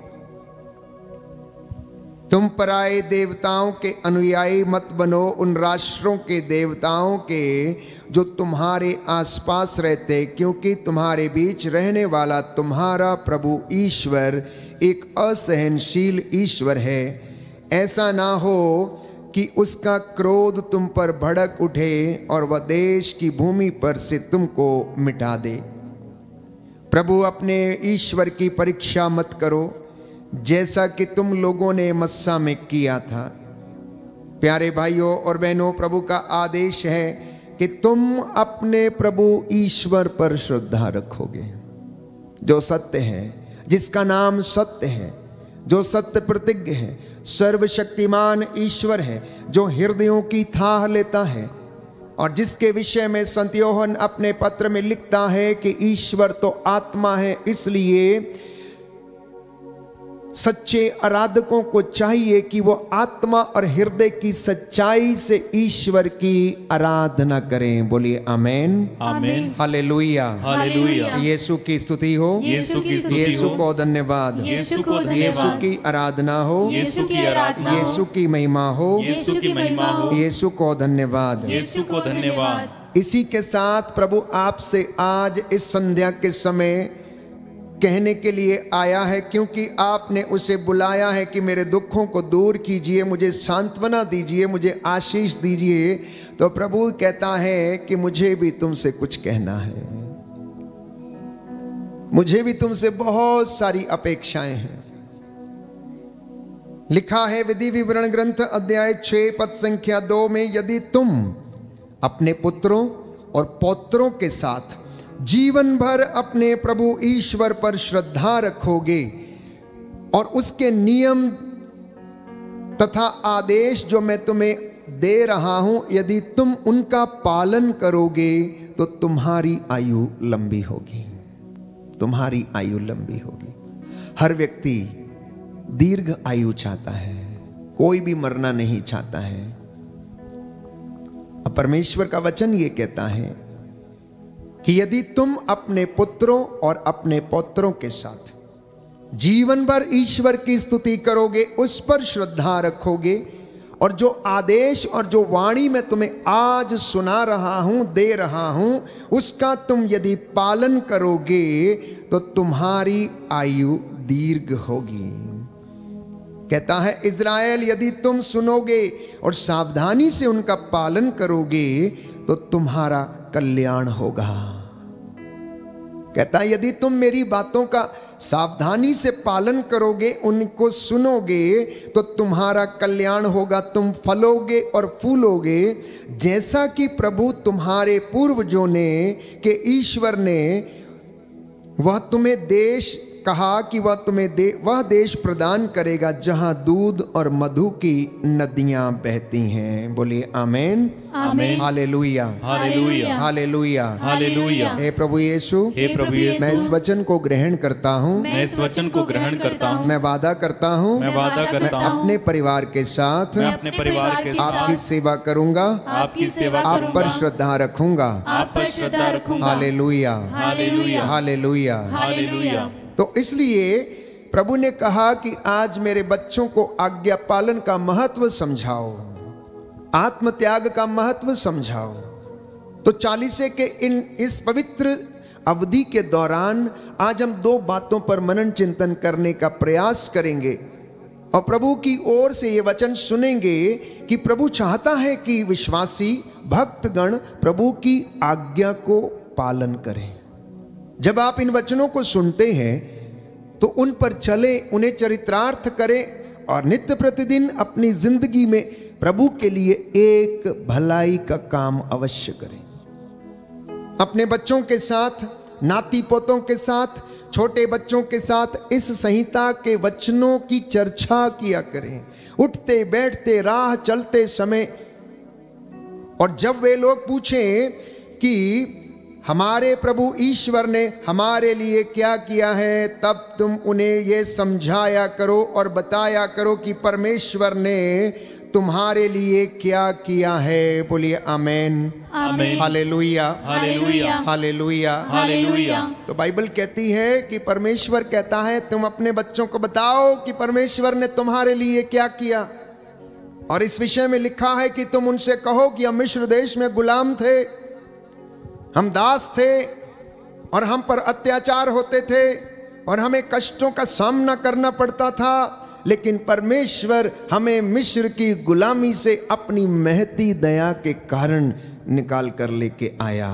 तुम पराये देवताओं के अनुयायी मत बनो, उन राष्ट्रों के देवताओं के जो तुम्हारे आसपास रहते, क्योंकि तुम्हारे बीच रहने वाला तुम्हारा प्रभु ईश्वर एक असहनशील ईश्वर है। ऐसा ना हो कि उसका क्रोध तुम पर भड़क उठे और वह देश की भूमि पर से तुमको मिटा दे। प्रभु अपने ईश्वर की परीक्षा मत करो, जैसा कि तुम लोगों ने मस्सा में किया था। प्यारे भाइयों और बहनों, प्रभु का आदेश है कि तुम अपने प्रभु ईश्वर पर श्रद्धा रखोगे, जो सत्य है, जिसका नाम सत्य है, जो सत्य प्रतिज्ञ है, सर्वशक्तिमान ईश्वर है, जो हृदयों की थाह लेता है, और जिसके विषय में संत योहन अपने पत्र में लिखता है कि ईश्वर तो आत्मा है, इसलिए सच्चे आराधकों को चाहिए कि वो आत्मा और हृदय की सच्चाई से ईश्वर की आराधना करें। बोलिए amen, amen, hallelujah, hallelujah. Yeshu की स्तुति हो, यीशु की स्तुति यीशु हो, को धन्यवाद, यीशु को यीशु धन्यवाद, की आराधना हो, यीशु की आराधना हो, यीशु की महिमा हो, यीशु की महिमा हो, यीशु को धन्यवाद। यीशु को धन्यवाद। इसी के साथ प्रभु आपसे आज इस संध्या के समय कहने के लिए आया है, क्योंकि आपने उसे बुलाया है कि मेरे दुखों को दूर कीजिए, मुझे सांत्वना दीजिए, मुझे आशीष दीजिए। तो प्रभु कहता है कि मुझे भी तुमसे कुछ कहना है, मुझे भी तुमसे बहुत सारी अपेक्षाएं हैं। लिखा है विधि विवरण ग्रंथ अध्याय 6 पद संख्या 2 में, यदि तुम अपने पुत्रों और पौत्रों के साथ जीवन भर अपने प्रभु ईश्वर पर श्रद्धा रखोगे और उसके नियम तथा आदेश जो मैं तुम्हें दे रहा हूं, यदि तुम उनका पालन करोगे तो तुम्हारी आयु लंबी होगी, तुम्हारी आयु लंबी होगी। हर व्यक्ति दीर्घ आयु चाहता है, कोई भी मरना नहीं चाहता है। अब परमेश्वर का वचन ये कहता है कि यदि तुम अपने पुत्रों और अपने पौत्रों के साथ जीवन भर ईश्वर की स्तुति करोगे, उस पर श्रद्धा रखोगे, और जो आदेश और जो वाणी मैं तुम्हें आज सुना रहा हूं, दे रहा हूं, उसका तुम यदि पालन करोगे तो तुम्हारी आयु दीर्घ होगी। कहता है इज़राइल, यदि तुम सुनोगे और सावधानी से उनका पालन करोगे तो तुम्हारा कल्याण होगा। कहता है यदि तुम मेरी बातों का सावधानी से पालन करोगे, उनको सुनोगे, तो तुम्हारा कल्याण होगा, तुम फलोगे और फूलोगे, जैसा कि प्रभु तुम्हारे पूर्वजों ने के ईश्वर ने वह तुम्हें देश कहा कि वह तुम्हें वह देश प्रदान करेगा जहां दूध और मधु की नदियां बहती हैं। बोलिए amen, amen, hallelujah, hallelujah, hallelujah, hallelujah. हे प्रभु यीशु, हे प्रभु यीशु, मैं इस वचन को ग्रहण करता हूँ, मैं इस वचन को ग्रहण करता हूँ, मैं वादा करता हूँ, मैं वादा करता हूँ, अपने परिवार के साथ मैं अपने परिवार के साथ आपकी सेवा करूंगा, आपकी सेवा आप करूंगा, पर श्रद्धा रखूंगा। आप पर श्रद्धा रखूंगा। Hallelujah, hallelujah, hallelujah. हालेलुया। तो इसलिए प्रभु ने कहा कि आज मेरे बच्चों को आज्ञा पालन का महत्व समझाओ, आत्म त्याग का महत्व समझाओ। तो चालीसे के इस पवित्र अवधि के दौरान आज हम दो बातों पर मनन चिंतन करने का प्रयास करेंगे और प्रभु की ओर से ये वचन सुनेंगे कि प्रभु चाहता है कि विश्वासी भक्तगण प्रभु की आज्ञा को पालन करें। जब आप इन वचनों को सुनते हैं तो उन पर चले, उन्हें चरितार्थ करें और नित्य प्रतिदिन अपनी जिंदगी में प्रभु के लिए एक भलाई का काम अवश्य करें। अपने बच्चों के साथ, नाती पोतों के साथ, छोटे बच्चों के साथ इस संहिता के वचनों की चर्चा किया करें, उठते बैठते राह चलते समय। और जब वे लोग पूछें कि हमारे प्रभु ईश्वर ने हमारे लिए क्या किया है, तब तुम उन्हें ये समझाया करो और बताया करो कि परमेश्वर ने तुम्हारे लिए क्या किया है। बोलिए amen, amen, hallelujah, hallelujah, hallelujah, hallelujah. तो बाइबल कहती है कि परमेश्वर कहता है तुम अपने बच्चों को बताओ कि परमेश्वर ने तुम्हारे लिए क्या किया। और इस विषय में लिखा है कि तुम उनसे कहो कि हम मिस्र देश में गुलाम थे, हम दास थे और हम पर अत्याचार होते थे और हमें कष्टों का सामना करना पड़ता था, लेकिन परमेश्वर हमें मिस्र की गुलामी से अपनी महती दया के कारण निकाल कर लेके आया।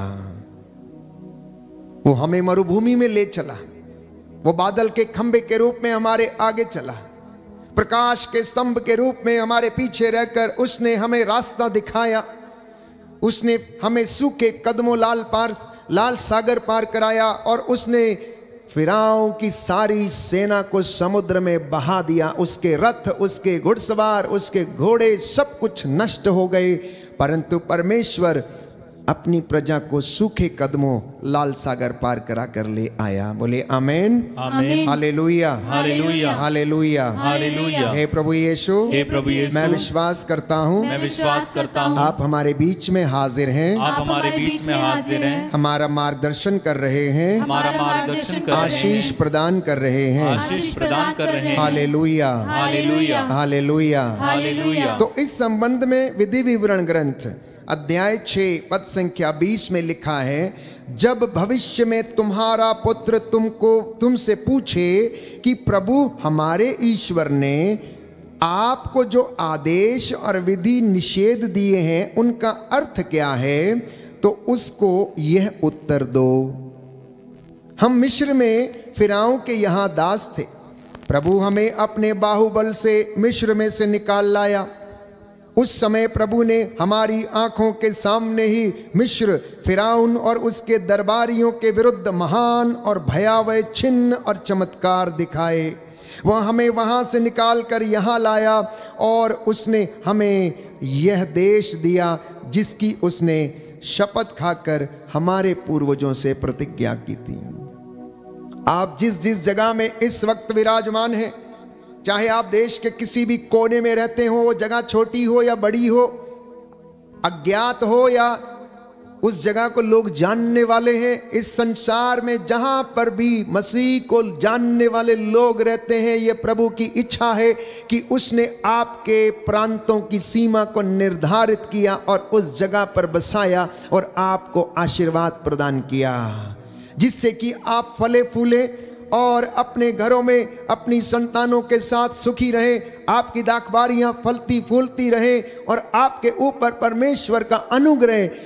वो हमें मरुभूमि में ले चला, वो बादल के खंबे के रूप में हमारे आगे चला, प्रकाश के स्तंभ के रूप में हमारे पीछे रहकर उसने हमें रास्ता दिखाया। उसने हमें सूखे कदमों लाल सागर पार कराया और उसने फिराऊं की सारी सेना को समुद्र में बहा दिया। उसके रथ, उसके घुड़सवार, उसके घोड़े सब कुछ नष्ट हो गए, परंतु परमेश्वर अपनी प्रजा को सूखे कदमों लाल सागर पार करा कर ले आया। बोले amen, amen, hallelujah, hallelujah, hallelujah, hallelujah. हे प्रभु यीशु, हे प्रभु यीशु, मैं विश्वास करता हूँ मैं विश्वास करता हूँ आप हमारे बीच में हाजिर हैं, आप हमारे बीच में हाजिर हैं, हमारा मार्गदर्शन कर रहे हैं, हमारा मार्गदर्शन कर रहे आशीष हैं, प्रदान कर रहे हैं। आशीष प्रदान कर रहे हैं। Hallelujah, hallelujah, hallelujah. हालेलुया। तो इस संबंध में विधि विवरण ग्रंथ अध्याय 6 पद संख्या 20 में लिखा है, जब भविष्य में तुम्हारा पुत्र तुमसे पूछे कि प्रभु हमारे ईश्वर ने आपको जो आदेश और विधि निषेध दिए हैं उनका अर्थ क्या है, तो उसको यह उत्तर दो। हम मिस्र में फिरौन के यहाँ दास थे, प्रभु हमें अपने बाहुबल से मिस्र में से निकाल लाया। उस समय प्रभु ने हमारी आंखों के सामने ही मिस्र, फिरौन और उसके दरबारियों के विरुद्ध महान और भयावह चिन्ह और चमत्कार दिखाए। वह हमें वहां से निकाल कर यहाँ लाया और उसने हमें यह देश दिया जिसकी उसने शपथ खाकर हमारे पूर्वजों से प्रतिज्ञा की थी। आप जिस जगह में इस वक्त विराजमान हैं, चाहे आप देश के किसी भी कोने में रहते हो, वो जगह छोटी हो या बड़ी हो, अज्ञात हो या उस जगह को लोग जानने वाले हैं, इस संसार में जहां पर भी मसीह को जानने वाले लोग रहते हैं, ये प्रभु की इच्छा है कि उसने आपके प्रांतों की सीमा को निर्धारित किया और उस जगह पर बसाया और आपको आशीर्वाद प्रदान किया, जिससे कि आप फले फूले और अपने घरों में अपनी संतानों के साथ सुखी रहें, आपकी दाखबारियां फलती फूलती रहें और आपके ऊपर परमेश्वर का अनुग्रह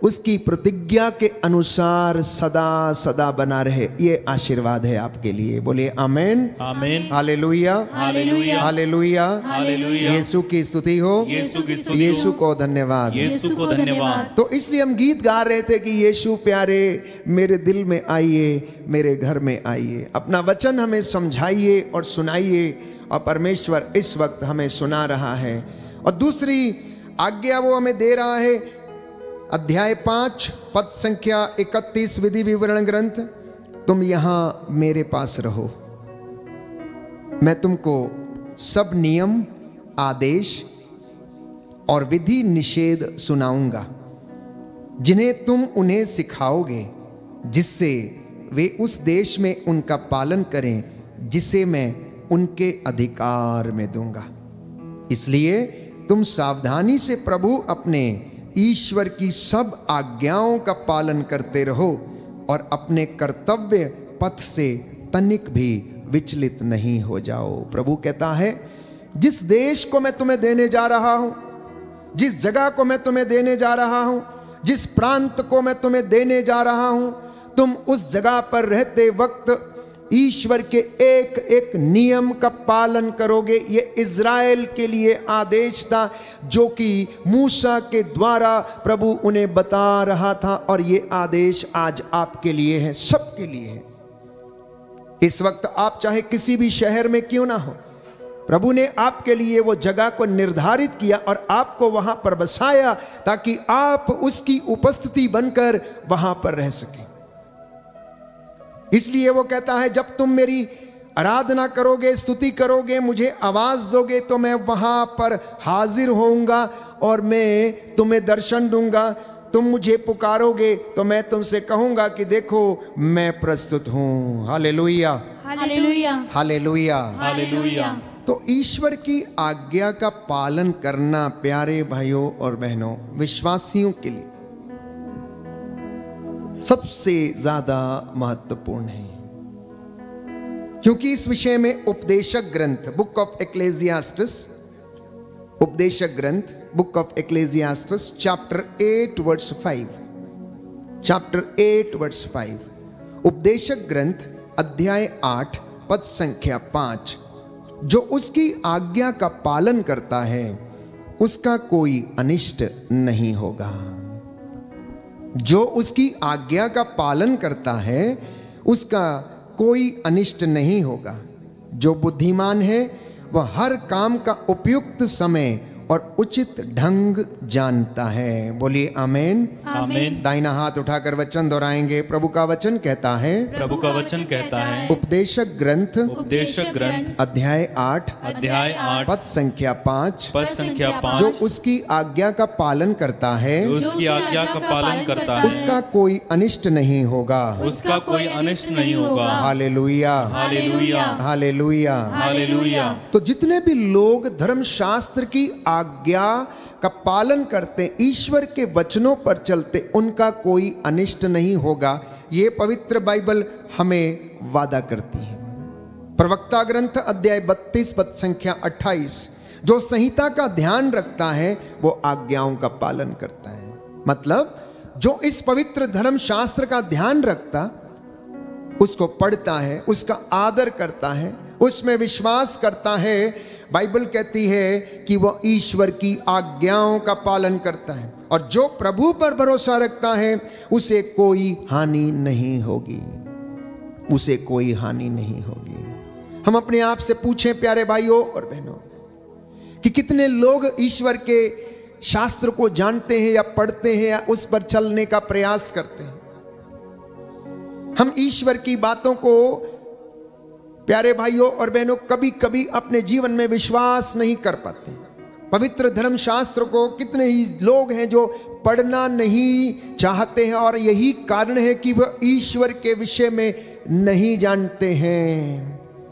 उसकी प्रतिज्ञा के अनुसार सदा सदा बना रहे। ये आशीर्वाद है आपके लिए। बोलिए amen, amen, hallelujah, hallelujah, hallelujah. Hallelujah. Yeshu की स्तुति हो, यीशु की स्तुति हो। यीशु को धन्यवाद। यीशु को धन्यवाद। तो इसलिए हम गीत गा रहे थे कि यीशु प्यारे मेरे दिल में आइए, मेरे घर में आइए, अपना वचन हमें समझाइए और सुनाइए। और परमेश्वर इस वक्त हमें सुना रहा है। और दूसरी आज्ञा वो हमें दे रहा है, अध्याय 5 पद संख्या 31 विधि विवरण ग्रंथ, तुम यहां मेरे पास रहो, मैं तुमको सब नियम, आदेश और विधि निषेध सुनाऊंगा, जिन्हें तुम उन्हें सिखाओगे, जिससे वे उस देश में उनका पालन करें जिसे मैं उनके अधिकार में दूंगा। इसलिए तुम सावधानी से प्रभु अपने ईश्वर की सब आज्ञाओं का पालन करते रहो और अपने कर्तव्य पथ से तनिक भी विचलित नहीं हो जाओ। प्रभु कहता है, जिस देश को मैं तुम्हें देने जा रहा हूं, जिस जगह को मैं तुम्हें देने जा रहा हूं, जिस प्रांत को मैं तुम्हें देने जा रहा हूं, तुम उस जगह पर रहते वक्त ईश्वर के एक एक नियम का पालन करोगे। ये इज़राइल के लिए आदेश था जो कि मूसा के द्वारा प्रभु उन्हें बता रहा था, और ये आदेश आज आपके लिए है, सबके लिए है। इस वक्त आप चाहे किसी भी शहर में क्यों ना हो, प्रभु ने आपके लिए वो जगह को निर्धारित किया और आपको वहां पर बसाया ताकि आप उसकी उपस्थिति बनकर वहां पर रह सकें। इसलिए वो कहता है, जब तुम मेरी आराधना करोगे, स्तुति करोगे, मुझे आवाज दोगे, तो मैं वहां पर हाजिर होऊंगा और मैं तुम्हें दर्शन दूंगा। तुम मुझे पुकारोगे तो मैं तुमसे कहूंगा कि देखो मैं प्रस्तुत हूं। Hallelujah, hallelujah, hallelujah, hallelujah. तो ईश्वर की आज्ञा का पालन करना प्यारे भाइयों और बहनों, विश्वासियों के लिए सबसे ज्यादा महत्वपूर्ण है, क्योंकि इस विषय में उपदेशक ग्रंथ बुक ऑफ एक्लेसियास्टिस, उपदेशक ग्रंथ book of Ecclesiastes chapter 8 verse 5, chapter 8 verse 5, उपदेशक ग्रंथ अध्याय 8 पद संख्या 5, जो उसकी आज्ञा का पालन करता है उसका कोई अनिष्ट नहीं होगा। जो उसकी आज्ञा का पालन करता है उसका कोई अनिष्ट नहीं होगा। जो बुद्धिमान है वह हर काम का उपयुक्त समय और उचित ढंग जानता है। बोलिए आमेन, आमीन। दाहिना हाथ उठाकर वचन दोहराएंगे। प्रभु का वचन कहता है, प्रभु का वचन कहता है, उपदेशक ग्रंथ उपदेशक ग्रंथ अध्याय 8 अध्याय 8 पद संख्या 5, पद संख्या 5, जो उसकी आज्ञा का पालन करता है उसकी आज्ञा का पालन करता है उसका कोई अनिष्ट नहीं होगा। उसका कोई अनिष्ट नहीं होगा। Hallelujah, hallelujah, hallelujah. हालेलुया। तो जितने भी लोग धर्मशास्त्र की आज्ञा का पालन करते, ईश्वर के वचनों पर चलते, उनका कोई अनिष्ट नहीं होगा। ये पवित्र बाइबल हमें वादा करती है। प्रवक्ता ग्रंथ अध्याय 32 पद संख्या 28, जो संहिता का ध्यान रखता है वो आज्ञाओं का पालन करता है। मतलब जो इस पवित्र धर्म शास्त्र का ध्यान रखता, उसको पढ़ता है, उसका आदर करता है, उसमें विश्वास करता है, बाइबल कहती है कि वह ईश्वर की आज्ञाओं का पालन करता है। और जो प्रभु पर भरोसा रखता है उसे कोई हानि नहीं होगी, उसे कोई हानि नहीं होगी। हम अपने आप से पूछें प्यारे भाइयों और बहनों कि कितने लोग ईश्वर के शास्त्र को जानते हैं या पढ़ते हैं या उस पर चलने का प्रयास करते हैं। हम ईश्वर की बातों को प्यारे भाइयों और बहनों कभी कभी अपने जीवन में विश्वास नहीं कर पाते। पवित्र धर्म शास्त्र को कितने ही लोग हैं जो पढ़ना नहीं चाहते हैं, और यही कारण है कि वह ईश्वर के विषय में नहीं जानते हैं।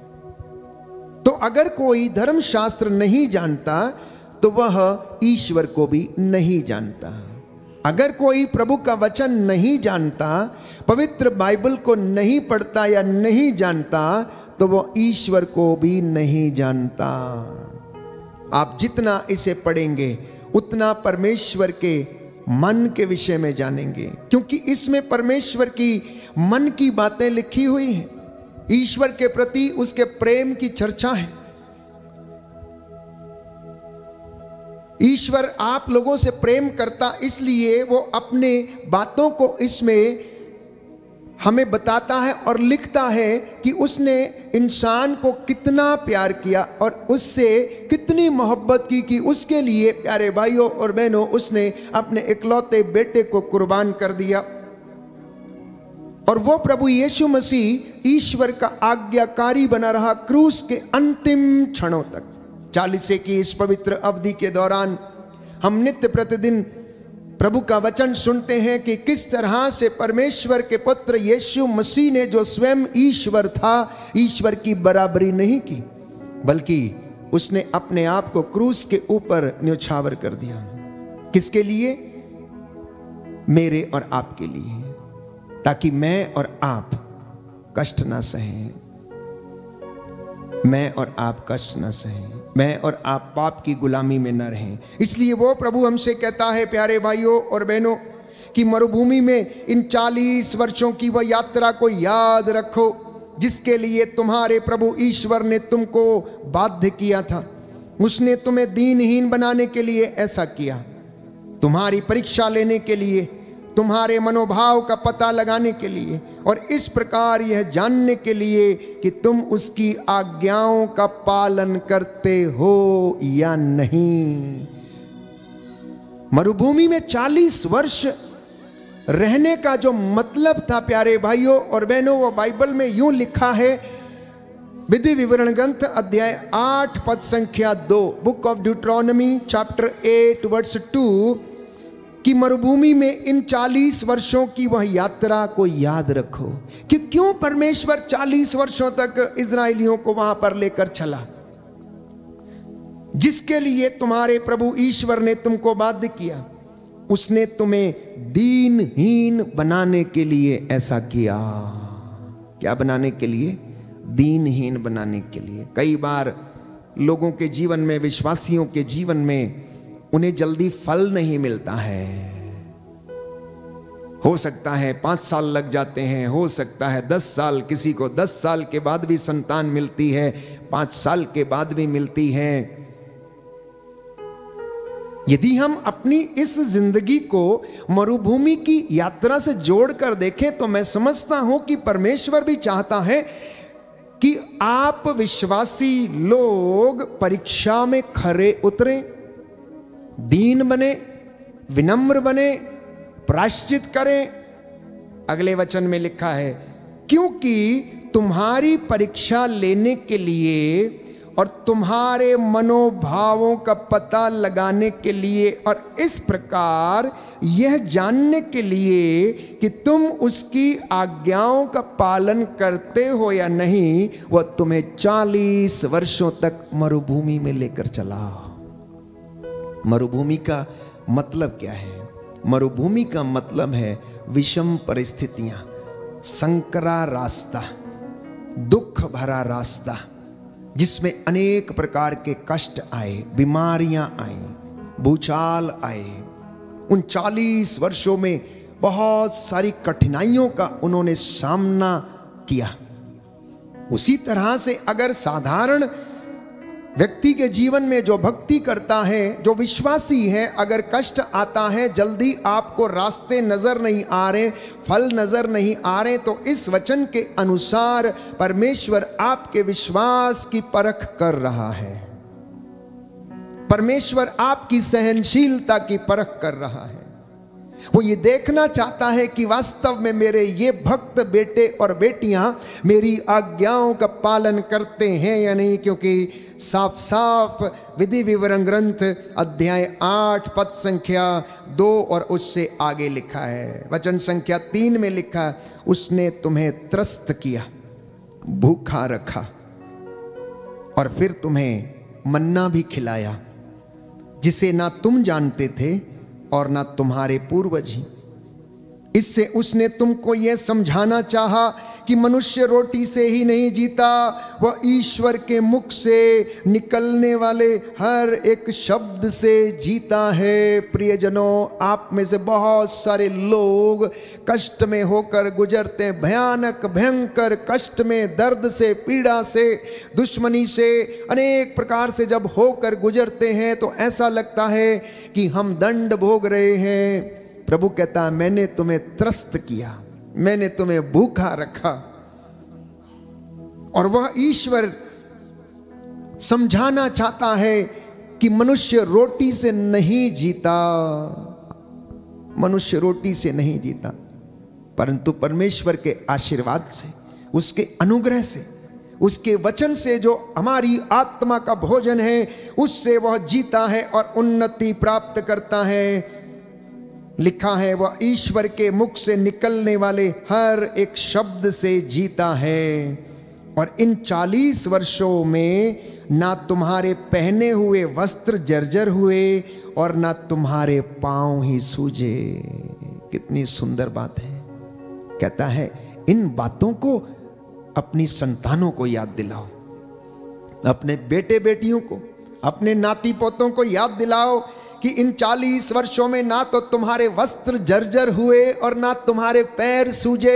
तो अगर कोई धर्म शास्त्र नहीं जानता तो वह ईश्वर को भी नहीं जानता। अगर कोई प्रभु का वचन नहीं जानता, पवित्र बाइबल को नहीं पढ़ता या नहीं जानता, तो वह ईश्वर को भी नहीं जानता। आप जितना इसे पढ़ेंगे उतना परमेश्वर के मन के विषय में जानेंगे, क्योंकि इसमें परमेश्वर की मन की बातें लिखी हुई हैं। ईश्वर के प्रति उसके प्रेम की चर्चा है। ईश्वर आप लोगों से प्रेम करता, इसलिए वो अपने बातों को इसमें हमें बताता है और लिखता है कि उसने इंसान को कितना प्यार किया और उससे कितनी मोहब्बत की कि उसके लिए प्यारे भाइयों और बहनों उसने अपने इकलौते बेटे को कुर्बान कर दिया। और वो प्रभु यीशु मसीह ईश्वर का आज्ञाकारी बना रहा क्रूस के अंतिम क्षणों तक। 40 की इस पवित्र अवधि के दौरान हम नित्य प्रतिदिन प्रभु का वचन सुनते हैं कि किस तरह से परमेश्वर के पुत्र यीशु मसीह ने, जो स्वयं ईश्वर था, ईश्वर की बराबरी नहीं की, बल्कि उसने अपने आप को क्रूस के ऊपर न्योछावर कर दिया। किसके लिए? मेरे और आपके लिए, ताकि मैं और आप कष्ट ना सहें, मैं और आप कष्ट न सहें, मैं और आप पाप की गुलामी में न रहें। इसलिए वो प्रभु हमसे कहता है प्यारे भाइयों और बहनों कि मरुभूमि में इन 40 वर्षों की वह यात्रा को याद रखो जिसके लिए तुम्हारे प्रभु ईश्वर ने तुमको बाध्य किया था। उसने तुम्हें दीनहीन बनाने के लिए ऐसा किया, तुम्हारी परीक्षा लेने के लिए, तुम्हारे मनोभाव का पता लगाने के लिए, और इस प्रकार यह जानने के लिए कि तुम उसकी आज्ञाओं का पालन करते हो या नहीं। मरुभूमि में 40 वर्ष रहने का जो मतलब था प्यारे भाइयों और बहनों, वो बाइबल में यूं लिखा है, विधि विवरण ग्रंथ अध्याय 8 पद संख्या 2, book of Deuteronomy chapter 8 verse 2, कि मरुभूमि में इन 40 वर्षों की वह यात्रा को याद रखो। कि क्यों परमेश्वर 40 वर्षों तक इजराइलियों को वहां पर लेकर चला? जिसके लिए तुम्हारे प्रभु ईश्वर ने तुमको बाध्य किया। उसने तुम्हें दीनहीन बनाने के लिए ऐसा किया। क्या बनाने के लिए? दीनहीन बनाने के लिए। कई बार लोगों के जीवन में, विश्वासियों के जीवन में, उन्हें जल्दी फल नहीं मिलता है। हो सकता है 5 साल लग जाते हैं, हो सकता है 10 साल, किसी को 10 साल के बाद भी संतान मिलती है, 5 साल के बाद भी मिलती है। यदि हम अपनी इस जिंदगी को मरुभूमि की यात्रा से जोड़कर देखें तो मैं समझता हूं कि परमेश्वर भी चाहता है कि आप विश्वासी लोग परीक्षा में खरे उतरें, दीन बने, विनम्र बने, प्रायश्चित करें। अगले वचन में लिखा है, क्योंकि तुम्हारी परीक्षा लेने के लिए और तुम्हारे मनोभावों का पता लगाने के लिए, और इस प्रकार यह जानने के लिए कि तुम उसकी आज्ञाओं का पालन करते हो या नहीं, वह तुम्हें 40 वर्षों तक मरुभूमि में लेकर चला। मरुभूमि का मतलब क्या है? मरुभूमि का मतलब है विषम परिस्थितियां, संकरा रास्ता, दुख भरा रास्ता, जिसमें अनेक प्रकार के कष्ट आए, बीमारियां आई, भूचाल आए। उन 40 वर्षों में बहुत सारी कठिनाइयों का उन्होंने सामना किया। उसी तरह से अगर साधारण व्यक्ति के जीवन में जो भक्ति करता है, जो विश्वासी है, अगर कष्ट आता है, जल्दी आपको रास्ते नजर नहीं आ रहे, फल नजर नहीं आ रहे, तो इस वचन के अनुसार परमेश्वर आपके विश्वास की परख कर रहा है। परमेश्वर आपकी सहनशीलता की परख कर रहा है। वो ये देखना चाहता है कि वास्तव में मेरे ये भक्त बेटे और बेटियां मेरी आज्ञाओं का पालन करते हैं या नहीं, क्योंकि साफ साफ विधि विवरण ग्रंथ अध्याय 8 पद संख्या 2 और उससे आगे लिखा है, वचन संख्या 3 में लिखा है, उसने तुम्हें त्रस्त किया, भूखा रखा और फिर तुम्हें मन्ना भी खिलाया, जिसे ना तुम जानते थे और ना तुम्हारे पूर्वज ही। इससे उसने तुमको यह समझाना चाहा कि मनुष्य रोटी से ही नहीं जीता, वह ईश्वर के मुख से निकलने वाले हर एक शब्द से जीता है। प्रियजनों, आप में से बहुत सारे लोग कष्ट में होकर गुजरते हैं, भयानक भयंकर कष्ट में, दर्द से, पीड़ा से, दुश्मनी से, अनेक प्रकार से जब होकर गुजरते हैं तो ऐसा लगता है कि हम दंड भोग रहे हैं। प्रभु कहता है, मैंने तुम्हें त्रस्त किया, मैंने तुम्हें भूखा रखा। और वह ईश्वर समझाना चाहता है कि मनुष्य रोटी से नहीं जीता, मनुष्य रोटी से नहीं जीता, परंतु परमेश्वर के आशीर्वाद से, उसके अनुग्रह से, उसके वचन से जो हमारी आत्मा का भोजन है, उससे वह जीता है और उन्नति प्राप्त करता है। लिखा है, वह ईश्वर के मुख से निकलने वाले हर एक शब्द से जीता है। और इन 40 वर्षों में ना तुम्हारे पहने हुए वस्त्र जर्जर हुए और ना तुम्हारे पांव ही सूजे। कितनी सुंदर बात है। कहता है, इन बातों को अपनी संतानों को याद दिलाओ, अपने बेटे बेटियों को, अपने नाती पोतों को याद दिलाओ कि इन 40 वर्षों में ना तो तुम्हारे वस्त्र जर्जर हुए और ना तुम्हारे पैर सूजे।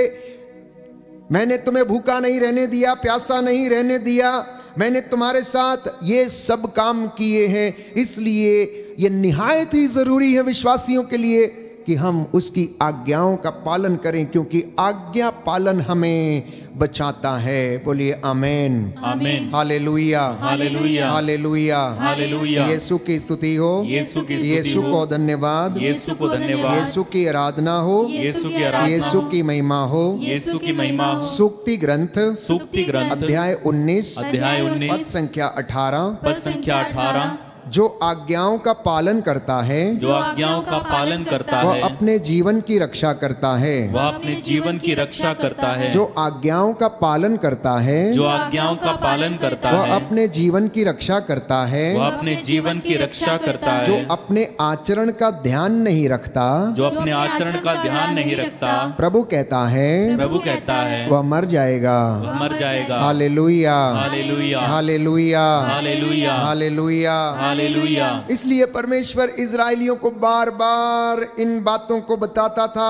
मैंने तुम्हें भूखा नहीं रहने दिया, प्यासा नहीं रहने दिया, मैंने तुम्हारे साथ ये सब काम किए हैं। इसलिए ये निहायत ही जरूरी है विश्वासियों के लिए कि हम उसकी आज्ञाओं का पालन करें, क्योंकि आज्ञा पालन हमें बचाता है। बोलिए amen, amen, hallelujah, hallelujah, hallelujah, hallelujah. Yeshu की स्तुति हो, यीशु की स्तुति यीशु हो, को धन्यवाद, यीशु को धन्यवाद, यीशु की आराधना हो, यीशु की आराधना यीशु हो, की महिमा हो। यीशु की महिमा हो। सूक्ति ग्रंथ सूक्ति ग्रंथ अध्याय 19 अध्याय पद 19 संख्या 18, पद संख्या 18। जो आज्ञाओं का पालन करता है जो आज्ञाओं का पालन करता वह है अपने जीवन की रक्षा करता है। वह अपने जीवन की रक्षा करता है। जो आज्ञाओं का पालन करता है जो आज्ञाओं का पालन करता वह है अपने जीवन की रक्षा करता है। वह अपने जीवन की रक्षा करता है। जो अपने आचरण का ध्यान नहीं रखता, जो अपने आचरण का ध्यान नहीं रखता, प्रभु कहता है प्रभु कहता है वह मर जाएगा। वह मर जाएगा। Hallelujah, hallelujah, hallelujah, hallelujah, hallelujah. Hallelujah. इसलिए परमेश्वर इजराइलियों को बार बार इन बातों को बताता था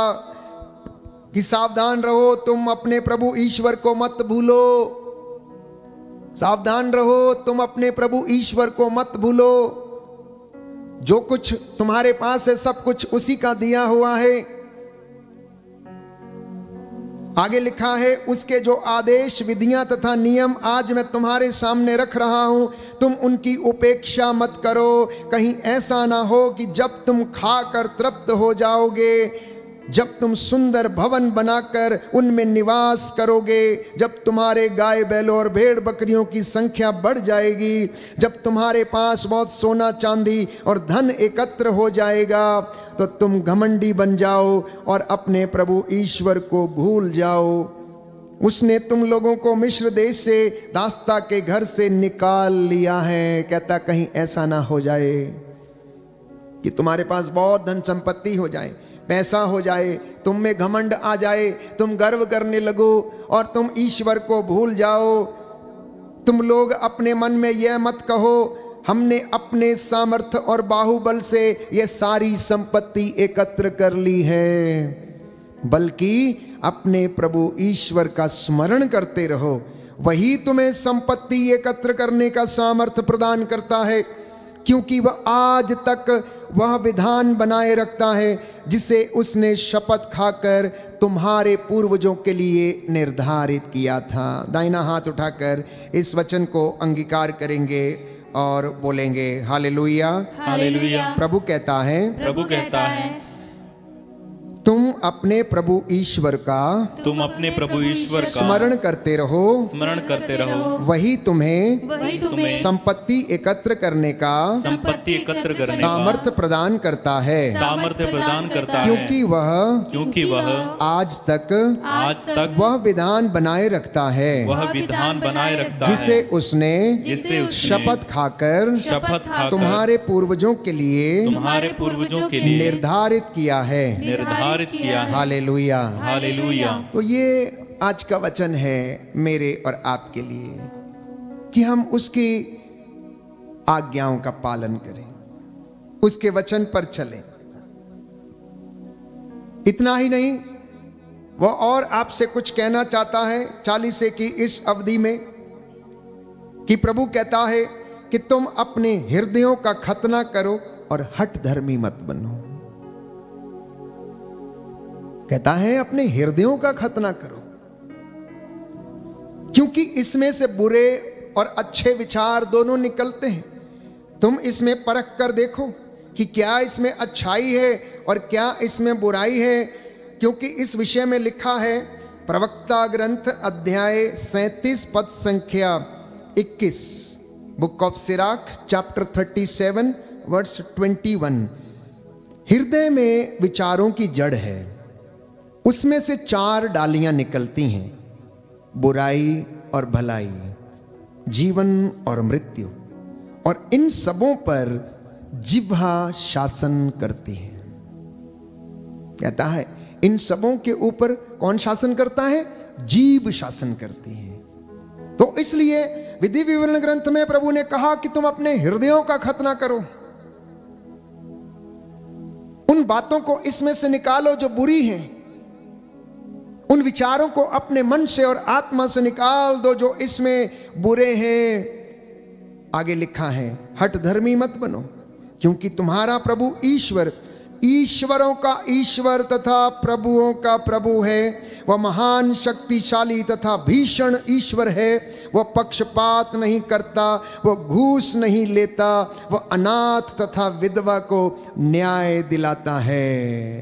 कि सावधान रहो, तुम अपने प्रभु ईश्वर को मत भूलो। सावधान रहो, तुम अपने प्रभु ईश्वर को मत भूलो। जो कुछ तुम्हारे पास है सब कुछ उसी का दिया हुआ है। आगे लिखा है, उसके जो आदेश, विधियां तथा नियम आज मैं तुम्हारे सामने रख रहा हूं, तुम उनकी उपेक्षा मत करो। कहीं ऐसा ना हो कि जब तुम खाकर तृप्त हो जाओगे, जब तुम सुंदर भवन बनाकर उनमें निवास करोगे, जब तुम्हारे गाय बैलों और भेड़ बकरियों की संख्या बढ़ जाएगी, जब तुम्हारे पास बहुत सोना चांदी और धन एकत्र हो जाएगा, तो तुम घमंडी बन जाओ और अपने प्रभु ईश्वर को भूल जाओ। उसने तुम लोगों को मिस्र देश से, दास्ता के घर से निकाल लिया है। कहता कहीं ऐसा ना हो जाए कि तुम्हारे पास बहुत धन संपत्ति हो जाए, पैसा हो जाए, तुम में घमंड आ जाए, तुम गर्व करने लगो और तुम ईश्वर को भूल जाओ। तुम लोग अपने मन में यह मत कहो, हमने अपने सामर्थ्य और बाहुबल से ये सारी संपत्ति एकत्र कर ली है, बल्कि अपने प्रभु ईश्वर का स्मरण करते रहो। वही तुम्हें संपत्ति एकत्र करने का सामर्थ्य प्रदान करता है, क्योंकि वह आज तक वह विधान बनाए रखता है जिसे उसने शपथ खाकर तुम्हारे पूर्वजों के लिए निर्धारित किया था। दाहिना हाथ उठाकर इस वचन को अंगीकार करेंगे और बोलेंगे हालेलुया, हालेलुया। प्रभु कहता है, प्रभु कहता है, तुम अपने प्रभु ईश्वर का तुम अपने प्रभु ईश्वर का स्मरण करते रहो, स्मरण करते रहो। वही तुम्हें वही तुम्हें संपत्ति एकत्र करने का संपत्ति एकत्र करने का सामर्थ्य प्रदान करता है, सामर्थ्य प्रदान करता है, क्योंकि वह आज तक वह विधान बनाए रखता है वह विधान बनाए रखता जिसे है, उसने जिससे उसने शपथ खाकर तुम्हारे पूर्वजों के लिए तुम्हारे पूर्वजों के लिए निर्धारित किया है। निर्धारित किया है। हालेलुया। हालेलुया। तो ये आज का वचन है मेरे और आपके लिए कि हम उसकी आज्ञाओं का पालन करें, उसके वचन पर चलें। इतना ही नहीं, वह और आपसे कुछ कहना चाहता है 40 की इस अवधि में कि प्रभु कहता है कि तुम अपने हृदयों का खतना करो और हठ धर्मी मत बनो। कहता है अपने हृदयों का खतना करो, क्योंकि इसमें से बुरे और अच्छे विचार दोनों निकलते हैं। तुम इसमें परख कर देखो कि क्या इसमें अच्छाई है और क्या इसमें बुराई है, क्योंकि इस विषय में लिखा है प्रवक्ता ग्रंथ अध्याय 37 पद संख्या 21, book of Sirach chapter 37 verse 21। हृदय में विचारों की जड़ है, उसमें से 4 डालियां निकलती हैं, बुराई और भलाई, जीवन और मृत्यु, और इन सबों पर जिह्वा शासन करती है। कहता है इन सबों के ऊपर कौन शासन करता है? जीभ शासन करती है। तो इसलिए विधि विवरण ग्रंथ में प्रभु ने कहा कि तुम अपने हृदयों का खतना करो, उन बातों को इसमें से निकालो जो बुरी हैं, उन विचारों को अपने मन से और आत्मा से निकाल दो जो इसमें बुरे हैं। आगे लिखा है हठ धर्मी मत बनो, क्योंकि तुम्हारा प्रभु ईश्वर ईश्वरों का ईश्वर तथा प्रभुओं का प्रभु है। वह महान शक्तिशाली तथा भीषण ईश्वर है। वह पक्षपात नहीं करता, वह घूस नहीं लेता, वह अनाथ तथा विधवा को न्याय दिलाता है।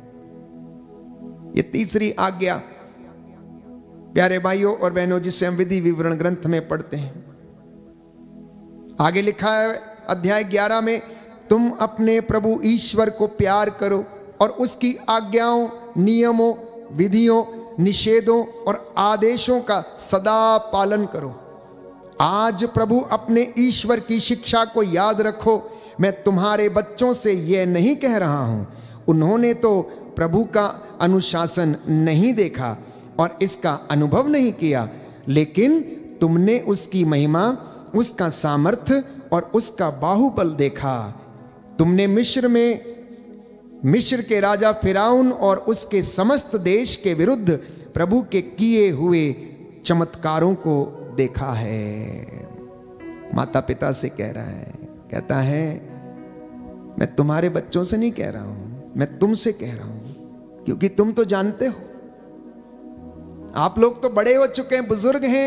ये तीसरी आज्ञा प्यारे भाइयों और बहनों, जिसे हम विधि विवरण ग्रंथ में पढ़ते हैं। आगे लिखा है अध्याय 11 में, तुम अपने प्रभु ईश्वर को प्यार करो और उसकी आज्ञाओं, नियमों, विधियों, निषेधों और आदेशों का सदा पालन करो। आज प्रभु अपने ईश्वर की शिक्षा को याद रखो। मैं तुम्हारे बच्चों से यह नहीं कह रहा हूं, उन्होंने तो प्रभु का अनुशासन नहीं देखा और इसका अनुभव नहीं किया, लेकिन तुमने उसकी महिमा, उसका सामर्थ्य और उसका बाहुबल देखा। तुमने मिस्र के राजा फिराउन और उसके समस्त देश के विरुद्ध प्रभु के किए हुए चमत्कारों को देखा है। माता पिता से कह रहा है, कहता है मैं तुम्हारे बच्चों से नहीं कह रहा हूं, मैं तुमसे कह रहा हूं, क्योंकि तुम तो जानते हो, आप लोग तो बड़े हो चुके हैं, बुजुर्ग हैं,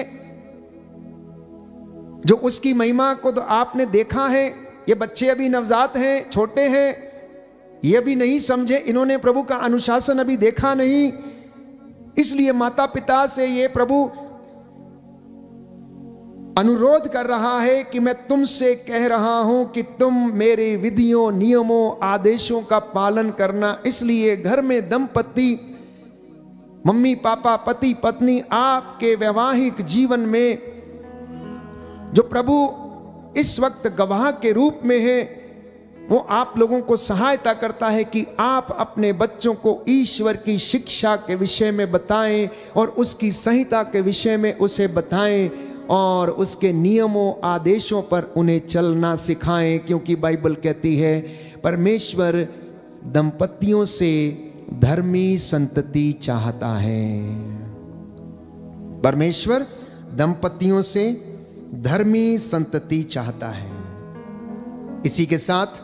जो उसकी महिमा को तो आपने देखा है। ये बच्चे अभी नवजात हैं, छोटे हैं, ये भी नहीं समझे, इन्होंने प्रभु का अनुशासन अभी देखा नहीं। इसलिए माता पिता से ये प्रभु अनुरोध कर रहा है कि मैं तुमसे कह रहा हूं कि तुम मेरे विधियों, नियमों, आदेशों का पालन करना। इसलिए घर में दंपति, मम्मी पापा, पति पत्नी, आपके वैवाहिक जीवन में जो प्रभु इस वक्त गवाह के रूप में है, वो आप लोगों को सहायता करता है कि आप अपने बच्चों को ईश्वर की शिक्षा के विषय में बताएं और उसकी संहिता के विषय में उसे बताएं और उसके नियमों, आदेशों पर उन्हें चलना सिखाएं। क्योंकि बाइबल कहती है परमेश्वर दंपतियों से धर्मी संतति चाहता है। परमेश्वर दंपतियों से धर्मी संतति चाहता है। इसी के साथ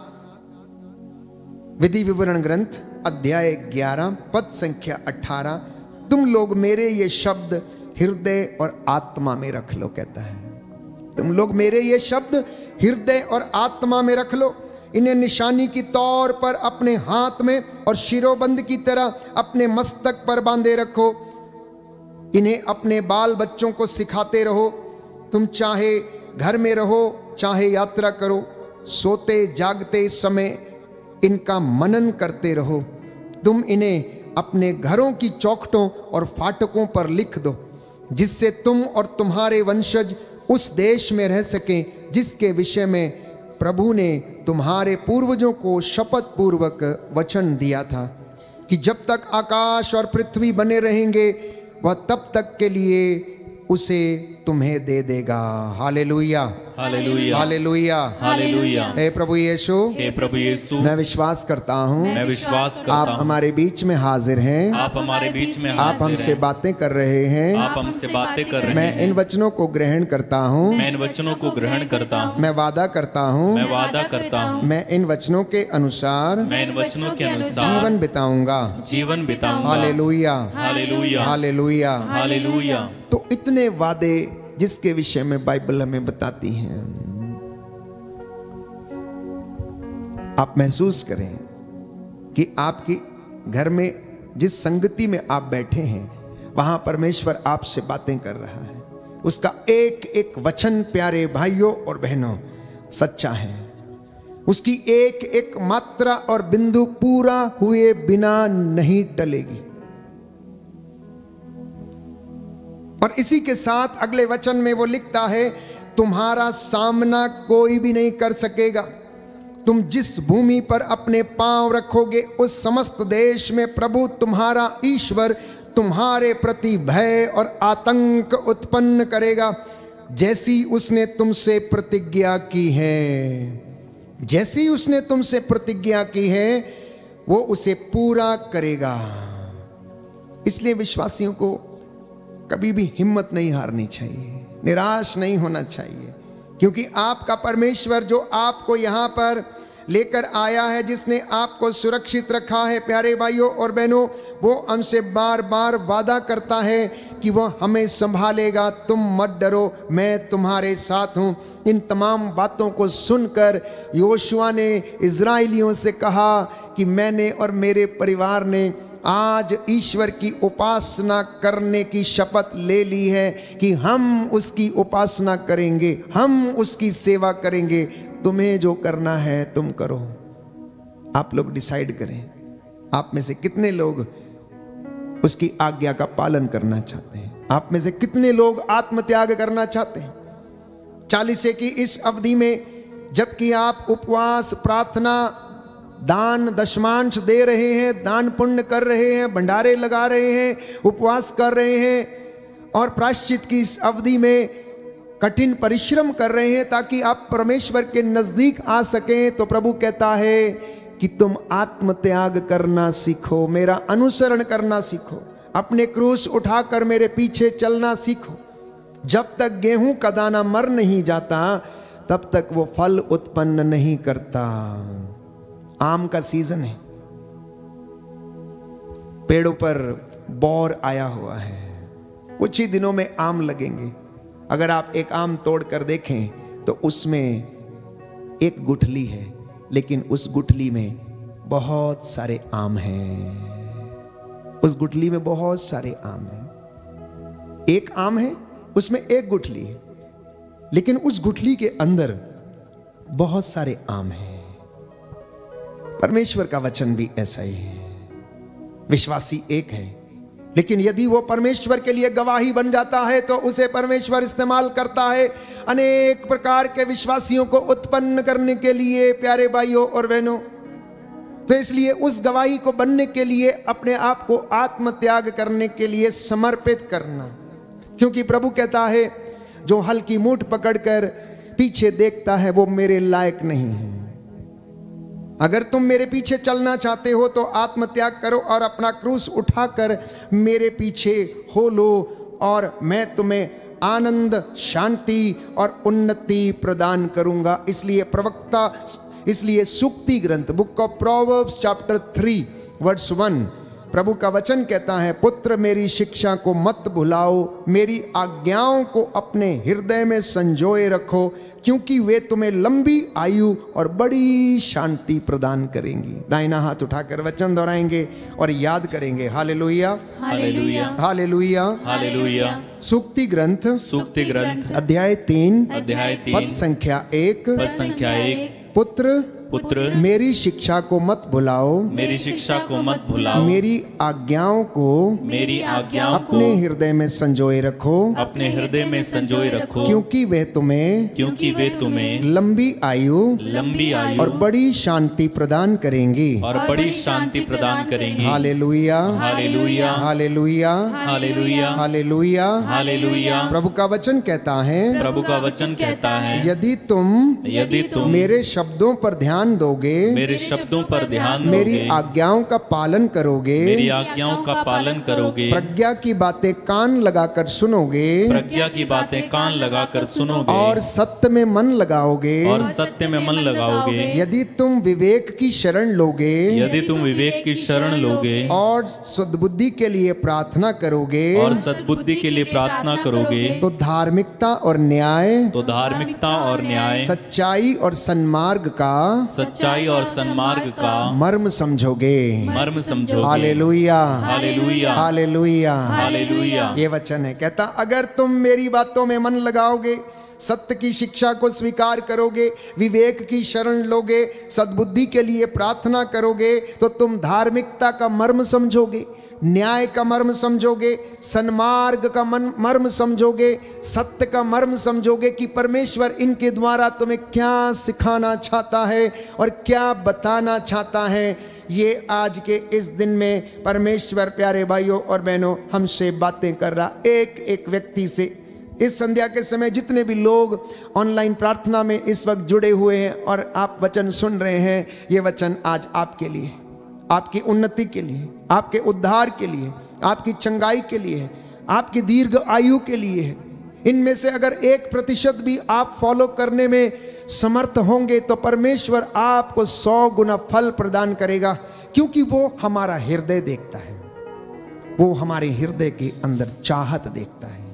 विधि विवरण ग्रंथ अध्याय 11 पद संख्या 18, तुम लोग मेरे ये शब्द हृदय और आत्मा में रख लो। कहता है तुम लोग मेरे ये शब्द हृदय और आत्मा में रख लो, इन्हें निशानी की तौर पर अपने हाथ में और शिरोबंद की तरह अपने मस्तक पर बांधे रखो। इन्हें अपने बाल बच्चों को सिखाते रहो। तुम चाहे घर में रहो, चाहे यात्रा करो, सोते जागते समय इनका मनन करते रहो। तुम इन्हें अपने घरों की चौखटों और फाटकों पर लिख दो, जिससे तुम और तुम्हारे वंशज उस देश में रह सकें जिसके विषय में प्रभु ने तुम्हारे पूर्वजों को शपथ पूर्वक वचन दिया था कि जब तक आकाश और पृथ्वी बने रहेंगे वह तब तक के लिए उसे तुम्हें दे देगा। Hallelujah, hallelujah, hallelujah, hallelujah. हे प्रभु यीशु, हे प्रभु यीशु, मैं विश्वास करता हूँ मैं विश्वास करता आप हूँ हमारे बीच में हाजिर हैं, आप हमारे बीच में आप हाजिर हमसे हैं। बातें कर रहे हैं। आप हमसे बातें कर रहे मैं हैं। इन वचनों को ग्रहण करता हूँ, मैं इन वचनों को ग्रहण करता हूँ। मैं वादा करता हूँ, मैं वादा करता हूँ मैं इन वचनों के अनुसार मैं इन वचनों के अनुसार जीवन बिताऊंगा। जीवन बिताऊंगा। Hallelujah, hallelujah, hallelujah. हालेलुया। तो इतने वादे जिसके विषय में बाइबल हमें बताती है, आप महसूस करें कि आपकी घर में जिस संगति में आप बैठे हैं वहां परमेश्वर आपसे बातें कर रहा है। उसका एक एक वचन प्यारे भाइयों और बहनों सच्चा है। उसकी एक एक मात्रा और बिंदु पूरा हुए बिना नहीं टलेगी। और इसी के साथ अगले वचन में वो लिखता है, तुम्हारा सामना कोई भी नहीं कर सकेगा। तुम जिस भूमि पर अपने पांव रखोगे उस समस्त देश में प्रभु तुम्हारा ईश्वर तुम्हारे प्रति भय और आतंक उत्पन्न करेगा, जैसी उसने तुमसे प्रतिज्ञा की है। जैसी उसने तुमसे प्रतिज्ञा की है वो उसे पूरा करेगा। इसलिए विश्वासियों को कभी भी हिम्मत नहीं हारनी चाहिए, निराश नहीं होना चाहिए, क्योंकि आपका परमेश्वर जो आपको यहाँ पर लेकर आया है, जिसने आपको सुरक्षित रखा है प्यारे भाइयों और बहनों, वो हमसे बार बार वादा करता है कि वह हमें संभालेगा। तुम मत डरो, मैं तुम्हारे साथ हूँ। इन तमाम बातों को सुनकर योशुआ ने इजराइलियों से कहा कि मैंने और मेरे परिवार ने आज ईश्वर की उपासना करने की शपथ ले ली है कि हम उसकी उपासना करेंगे, हम उसकी सेवा करेंगे। तुम्हें जो करना है तुम करो। आप लोग डिसाइड करें, आप में से कितने लोग उसकी आज्ञा का पालन करना चाहते हैं। आप में से कितने लोग आत्मत्याग करना चाहते हैं। 40 की इस अवधि में जबकि आप उपवास, प्रार्थना, दान, दशमांश दे रहे हैं, दान पुण्य कर रहे हैं, भंडारे लगा रहे हैं, उपवास कर रहे हैं और प्रायश्चित की इस अवधि में कठिन परिश्रम कर रहे हैं ताकि आप परमेश्वर के नजदीक आ सकें, तो प्रभु कहता है कि तुम आत्मत्याग करना सीखो, मेरा अनुसरण करना सीखो, अपने क्रूस उठाकर मेरे पीछे चलना सीखो। जब तक गेहूं का दाना मर नहीं जाता तब तक वो फल उत्पन्न नहीं करता। आम का सीजन है, पेड़ों पर बौर आया हुआ है, कुछ ही दिनों में आम लगेंगे। अगर आप एक आम तोड़ कर देखें तो उसमें एक गुठली है, लेकिन उस गुठली में बहुत सारे आम हैं। उस गुठली में बहुत सारे आम हैं। एक आम है, उसमें एक गुठली है, लेकिन उस गुठली के अंदर बहुत सारे आम हैं। परमेश्वर का वचन भी ऐसा ही है। विश्वासी एक है, लेकिन यदि वो परमेश्वर के लिए गवाही बन जाता है तो उसे परमेश्वर इस्तेमाल करता है अनेक प्रकार के विश्वासियों को उत्पन्न करने के लिए प्यारे भाइयों और बहनों। तो इसलिए उस गवाही को बनने के लिए अपने आप को आत्मत्याग करने के लिए समर्पित करना, क्योंकि प्रभु कहता है जो हल्की मूठ पकड़कर पीछे देखता है वो मेरे लायक नहीं है। अगर तुम मेरे पीछे चलना चाहते हो तो आत्मत्याग करो और अपना क्रूस उठाकर मेरे पीछे हो लो, और मैं तुम्हें आनंद, शांति और उन्नति प्रदान करूंगा। इसलिए सूक्ति ग्रंथ book of Proverbs chapter 3 verse 1 प्रभु का वचन कहता है, पुत्र मेरी शिक्षा को मत भुलाओ, मेरी आज्ञाओं को अपने हृदय में संजोए रखो, क्योंकि वे तुम्हें लंबी आयु और बड़ी शांति प्रदान करेंगी। दाहिना हाथ उठाकर वचन दोहराएंगे और याद करेंगे। Hallelujah, hallelujah, hallelujah, hallelujah. सूक्ति ग्रंथ सूक्ति ग्रंथ अध्याय 3 अध्याय 3 पद संख्या 1 पद संख्या 1 पुत्र पुत्र मेरी शिक्षा को मत भुलाओ, मेरी शिक्षा को मत भुलाओ, मेरी आज्ञाओं को मेरी आज्ञाओं को अपने हृदय में संजोए रखो, अपने हृदय में संजोए रखो, क्योंकि वे तुम्हें लंबी आयु और बड़ी शांति प्रदान करेंगी। और बड़ी शांति प्रदान करेंगी। Hallelujah, hallelujah, hallelujah, hallelujah, hallelujah, hallelujah. प्रभु का वचन कहता है, प्रभु का वचन कहता है, यदि तुम मेरे शब्दों पर ध्यान दोगे, मेरे शब्दों पर ध्यान मेरी दोगे, आज्ञाओं का पालन करोगे, मेरी आज्ञाओं का पालन करोगे, प्रज्ञा की बातें कान लगाकर सुनोगे, प्रज्ञा की बातें कान लगाकर सुनोगे, और सत्य में मन लगाओगे, और सत्य में मन लगाओगे, यदि तुम विवेक की शरण लोगे, यदि तुम विवेक की शरण लोगे, और सद्बुद्धि के लिए प्रार्थना करोगे, और सद्बुद्धि के लिए प्रार्थना करोगे, तो धार्मिकता और न्याय, तो धार्मिकता और न्याय, सच्चाई और सन्मार्ग का, सच्चाई और सन्मार्ग का मर्म समझोगे। मर्म समझोगे। Hallelujah, hallelujah, hallelujah, hallelujah. ये वचन है, कहता अगर तुम मेरी बातों में मन लगाओगे, सत्य की शिक्षा को स्वीकार करोगे, विवेक की शरण लोगे, सद्बुद्धि के लिए प्रार्थना करोगे, तो तुम धार्मिकता का मर्म समझोगे, न्याय का मर्म समझोगे, सन्मार्ग का मर्म समझोगे, सत्य का मर्म समझोगे कि परमेश्वर इनके द्वारा तुम्हें क्या सिखाना चाहता है और क्या बताना चाहता है। ये आज के इस दिन में परमेश्वर प्यारे भाइयों और बहनों हमसे बातें कर रहा, एक एक व्यक्ति से। इस संध्या के समय जितने भी लोग ऑनलाइन प्रार्थना में इस वक्त जुड़े हुए हैं और आप वचन सुन रहे हैं, ये वचन आज आपके लिए, आपकी उन्नति के लिए, आपके उद्धार के लिए, आपकी चंगाई के लिए, आपकी दीर्घ आयु के लिए है। इनमें से अगर 1% भी आप फॉलो करने में समर्थ होंगे तो परमेश्वर आपको 100 गुना फल प्रदान करेगा, क्योंकि वो हमारा हृदय देखता है, वो हमारे हृदय के अंदर चाहत देखता है।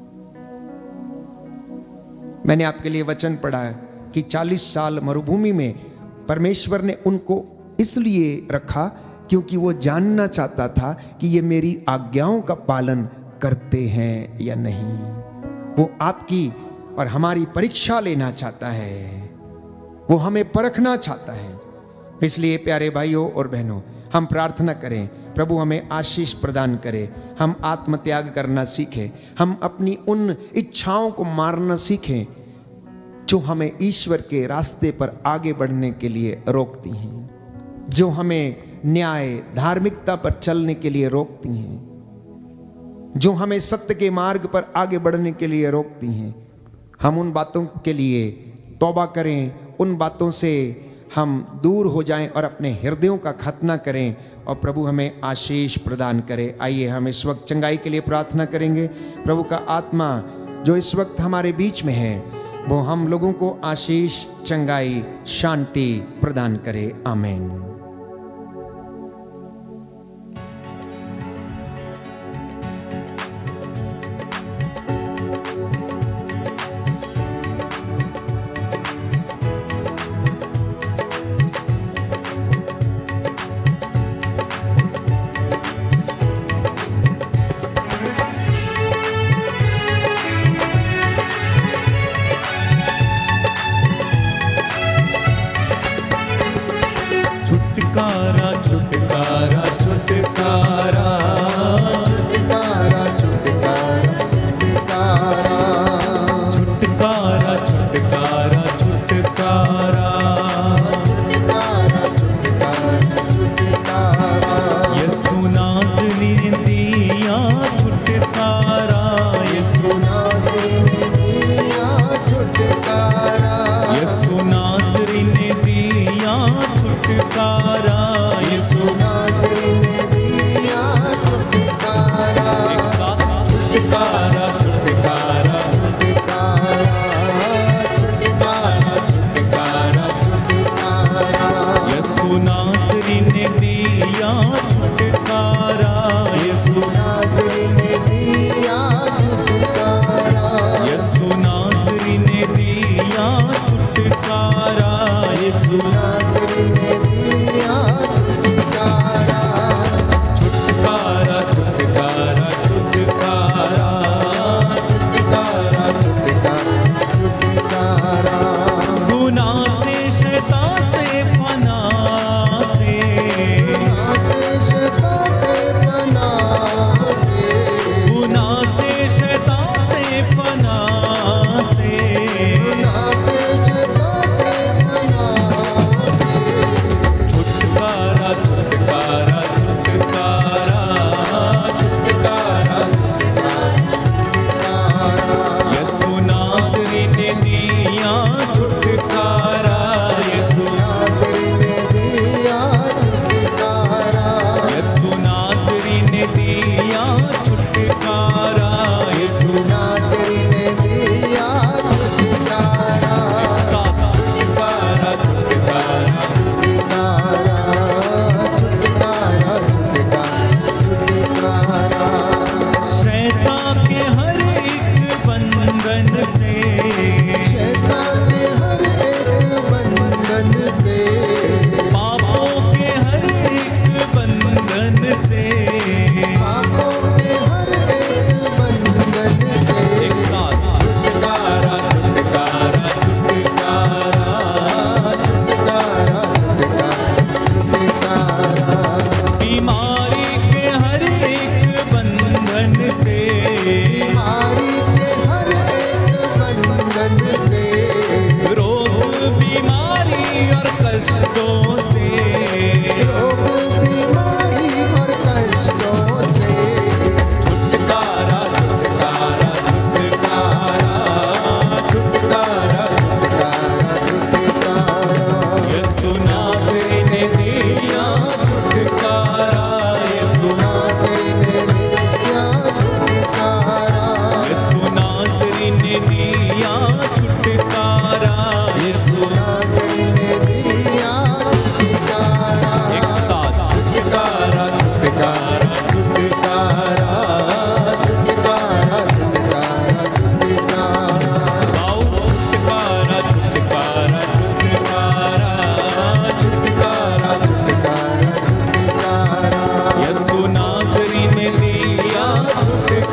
मैंने आपके लिए वचन पढ़ा है कि 40 साल मरुभूमि में परमेश्वर ने उनको इसलिए रखा क्योंकि वो जानना चाहता था कि ये मेरी आज्ञाओं का पालन करते हैं या नहीं। वो आपकी और हमारी परीक्षा लेना चाहता है, वो हमें परखना चाहता है। इसलिए प्यारे भाइयों और बहनों, हम प्रार्थना करें, प्रभु हमें आशीष प्रदान करे, हम आत्मत्याग करना सीखें, हम अपनी उन इच्छाओं को मारना सीखें जो हमें ईश्वर के रास्ते पर आगे बढ़ने के लिए रोकती हैं, जो हमें न्याय धार्मिकता पर चलने के लिए रोकती हैं, जो हमें सत्य के मार्ग पर आगे बढ़ने के लिए रोकती हैं। हम उन बातों के लिए तौबा करें, उन बातों से हम दूर हो जाएं और अपने हृदयों का खतना करें और प्रभु हमें आशीष प्रदान करे। आइए हम इस वक्त चंगाई के लिए प्रार्थना करेंगे। प्रभु का आत्मा जो इस वक्त हमारे बीच में है, वो हम लोगों को आशीष, चंगाई, शांति प्रदान करे। आमीन।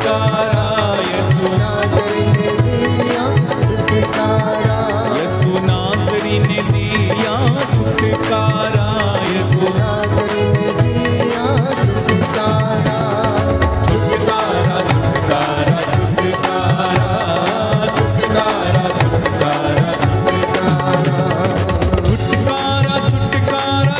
छुटकारा, यीशु नाज़री ने दिया छुटकारा, यीशु नाज़री ने दिया छुटकारा, यीशु नाज़री ने दिया छुटकारा, छुटकारा, छुटकारा, छुटकारा, छुटकारा, छुटकारा, छुटकारा, छुटकारा, छुटकारा,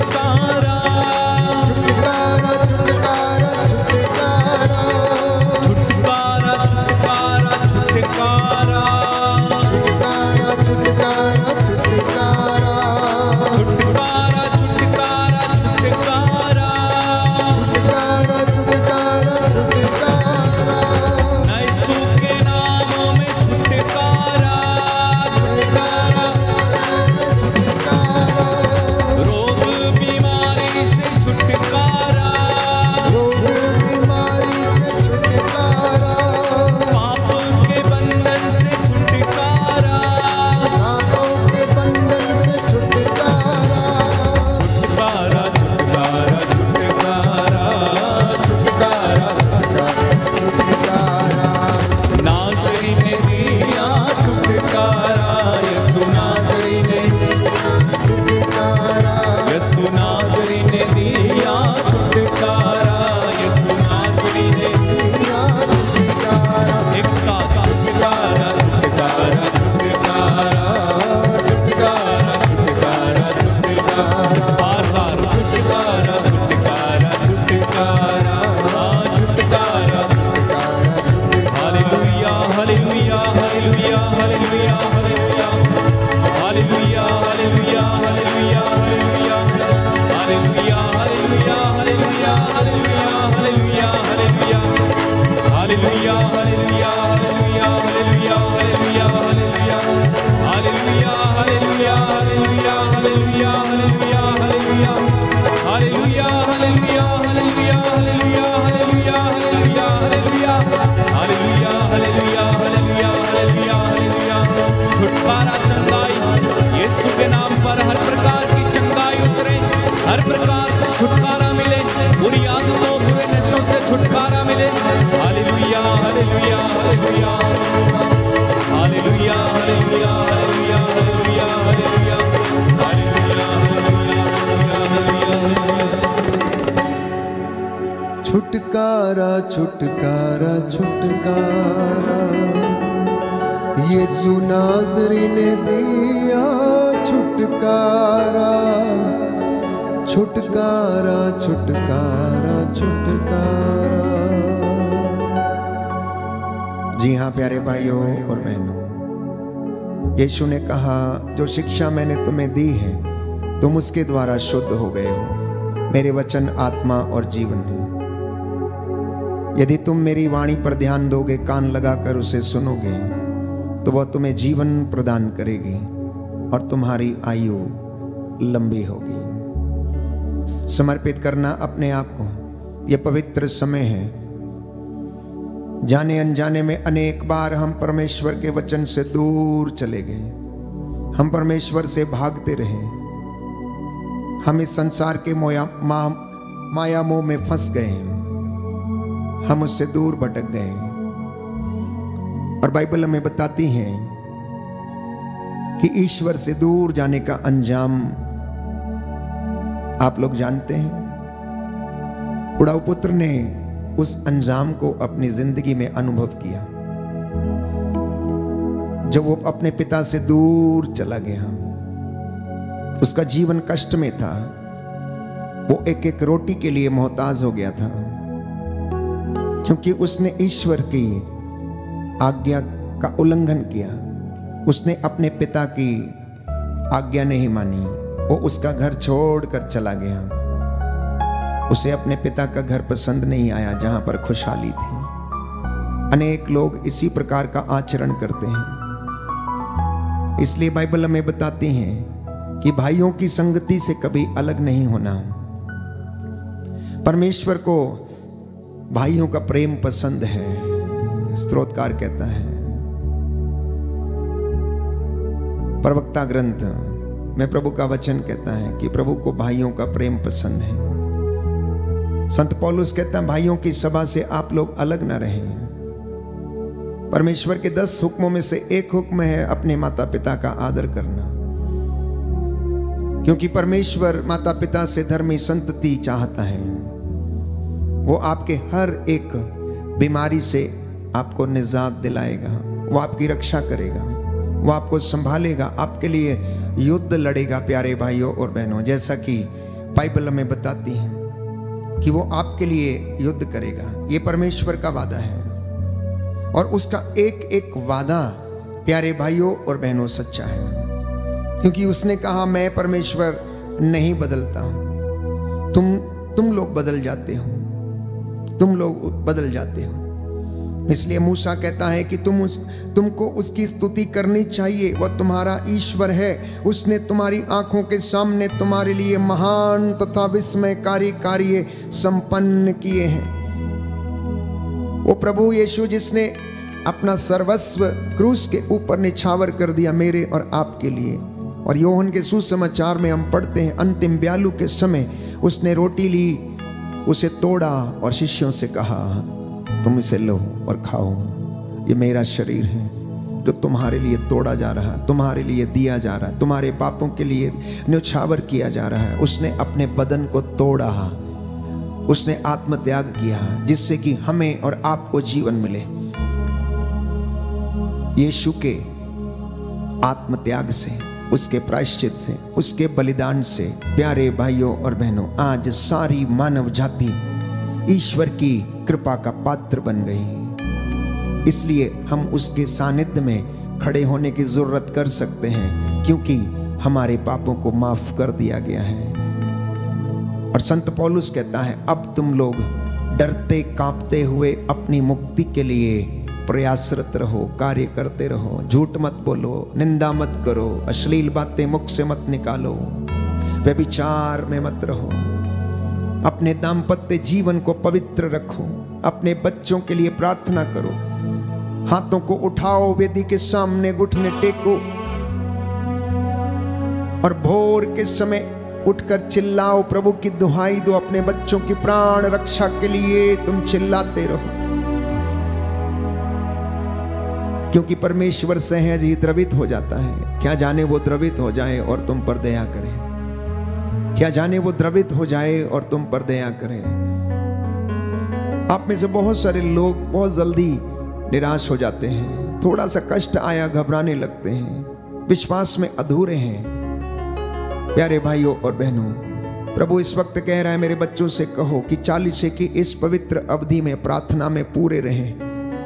छुटकारा छुटकारा छुटकारा, यीशु नाज़री ने दिया छुटकारा, छुटकारा छुटकारा छुटकारा। जी हाँ प्यारे भाइयों और बहनों, यीशु ने कहा जो शिक्षा मैंने तुम्हें दी है तुम उसके द्वारा शुद्ध हो गए हो। मेरे वचन आत्मा और जीवन है। यदि तुम मेरी वाणी पर ध्यान दोगे, कान लगाकर उसे सुनोगे, तो वह तुम्हें जीवन प्रदान करेगी और तुम्हारी आयु लंबी होगी। समर्पित करना अपने आप को, यह पवित्र समय है। जाने अनजाने में अनेक बार हम परमेश्वर के वचन से दूर चले गए, हम परमेश्वर से भागते रहे, हम इस संसार के माया मोह में फंस गए, हम उससे दूर भटक गए। और बाइबल हमें बताती है कि ईश्वर से दूर जाने का अंजाम आप लोग जानते हैं। उड़ाऊ पुत्र ने उस अंजाम को अपनी जिंदगी में अनुभव किया जब वो अपने पिता से दूर चला गया। उसका जीवन कष्ट में था, वो एक एक रोटी के लिए मोहताज हो गया था, क्योंकि उसने ईश्वर की आज्ञा का उल्लंघन किया। उसने अपने पिता की आज्ञा नहीं मानी, वो उसका घर छोड़कर चला गया। उसे अपने पिता का घर पसंद नहीं आया जहां पर खुशहाली थी। अनेक लोग इसी प्रकार का आचरण करते हैं। इसलिए बाइबल हमें बताती है कि भाइयों की संगति से कभी अलग नहीं होना। परमेश्वर को भाइयों का प्रेम पसंद है। स्तोत्रकार कहता है, प्रवक्ता ग्रंथ में प्रभु का वचन कहता है कि प्रभु को भाइयों का प्रेम पसंद है। संत पौलुस कहता है भाइयों की सभा से आप लोग अलग ना रहें। परमेश्वर के 10 हुक्मों में से एक हुक्म है अपने माता पिता का आदर करना, क्योंकि परमेश्वर माता पिता से धर्मी संतति चाहता है। वो आपके हर एक बीमारी से आपको निजात दिलाएगा, वो आपकी रक्षा करेगा, वो आपको संभालेगा, आपके लिए युद्ध लड़ेगा। प्यारे भाइयों और बहनों, जैसा कि बाइबल हमें बताती है कि वो आपके लिए युद्ध करेगा, ये परमेश्वर का वादा है। और उसका एक एक वादा प्यारे भाइयों और बहनों सच्चा है, क्योंकि उसने कहा मैं परमेश्वर नहीं बदलता हूं, तुम लोग बदल जाते हो, तुम लोग बदल जाते हो। इसलिए मूसा कहता है कि तुमको उसकी स्तुति करनी चाहिए, वह तुम्हारा ईश्वर है, उसने तुम्हारी आंखों के सामने तुम्हारे लिए महान तथा विस्मयकारी कार्य संपन्न किए हैं। वो प्रभु यीशु जिसने अपना सर्वस्व क्रूस के ऊपर निछावर कर दिया मेरे और आपके लिए। और यूहन्ना के सुसमाचार में हम पढ़ते हैं अंतिम ब्यालू के समय उसने रोटी ली, उसे तोड़ा और शिष्यों से कहा तुम इसे लो और खाओ, ये मेरा शरीर है जो तुम्हारे लिए तोड़ा जा रहा है, तुम्हारे लिए दिया जा रहा है, तुम्हारे पापों के लिए न्यौछावर किया जा रहा है। उसने अपने बदन को तोड़ा, उसने आत्मत्याग किया जिससे कि हमें और आपको जीवन मिले। यीशु के आत्मत्याग से, उसके प्रायश्चित से, उसके बलिदान से प्यारे भाइयों और बहनों आज सारी मानव जाति ईश्वर की कृपा का पात्र बन गई। इसलिए हम उसके सानिध्य में खड़े होने की जरूरत कर सकते हैं, क्योंकि हमारे पापों को माफ कर दिया गया है। और संत पौलुस कहता है अब तुम लोग डरते कांपते हुए अपनी मुक्ति के लिए प्रयासरत रहो, कार्य करते रहो, झूठ मत बोलो, निंदा मत करो, अश्लील बातें मुख से मत निकालो, व्यभिचार में मत रहो, अपने दाम्पत्य जीवन को पवित्र रखो, अपने बच्चों के लिए प्रार्थना करो, हाथों को उठाओ, वेदी के सामने घुटने टेको और भोर के समय उठकर चिल्लाओ, प्रभु की दुहाई दो, अपने बच्चों की प्राण रक्षा के लिए तुम चिल्लाते रहो, क्योंकि परमेश्वर सहज ही द्रवित हो जाता है। क्या जाने वो द्रवित हो जाए और तुम पर दया करे, क्या जाने वो द्रवित हो जाए और तुम पर दया करे। आप में से बहुत सारे लोग बहुत जल्दी निराश हो जाते हैं, थोड़ा सा कष्ट आया घबराने लगते हैं, विश्वास में अधूरे हैं। प्यारे भाइयों और बहनों, प्रभु इस वक्त कह रहा है मेरे बच्चों से कहो कि 40 की इस पवित्र अवधि में प्रार्थना में पूरे रहें,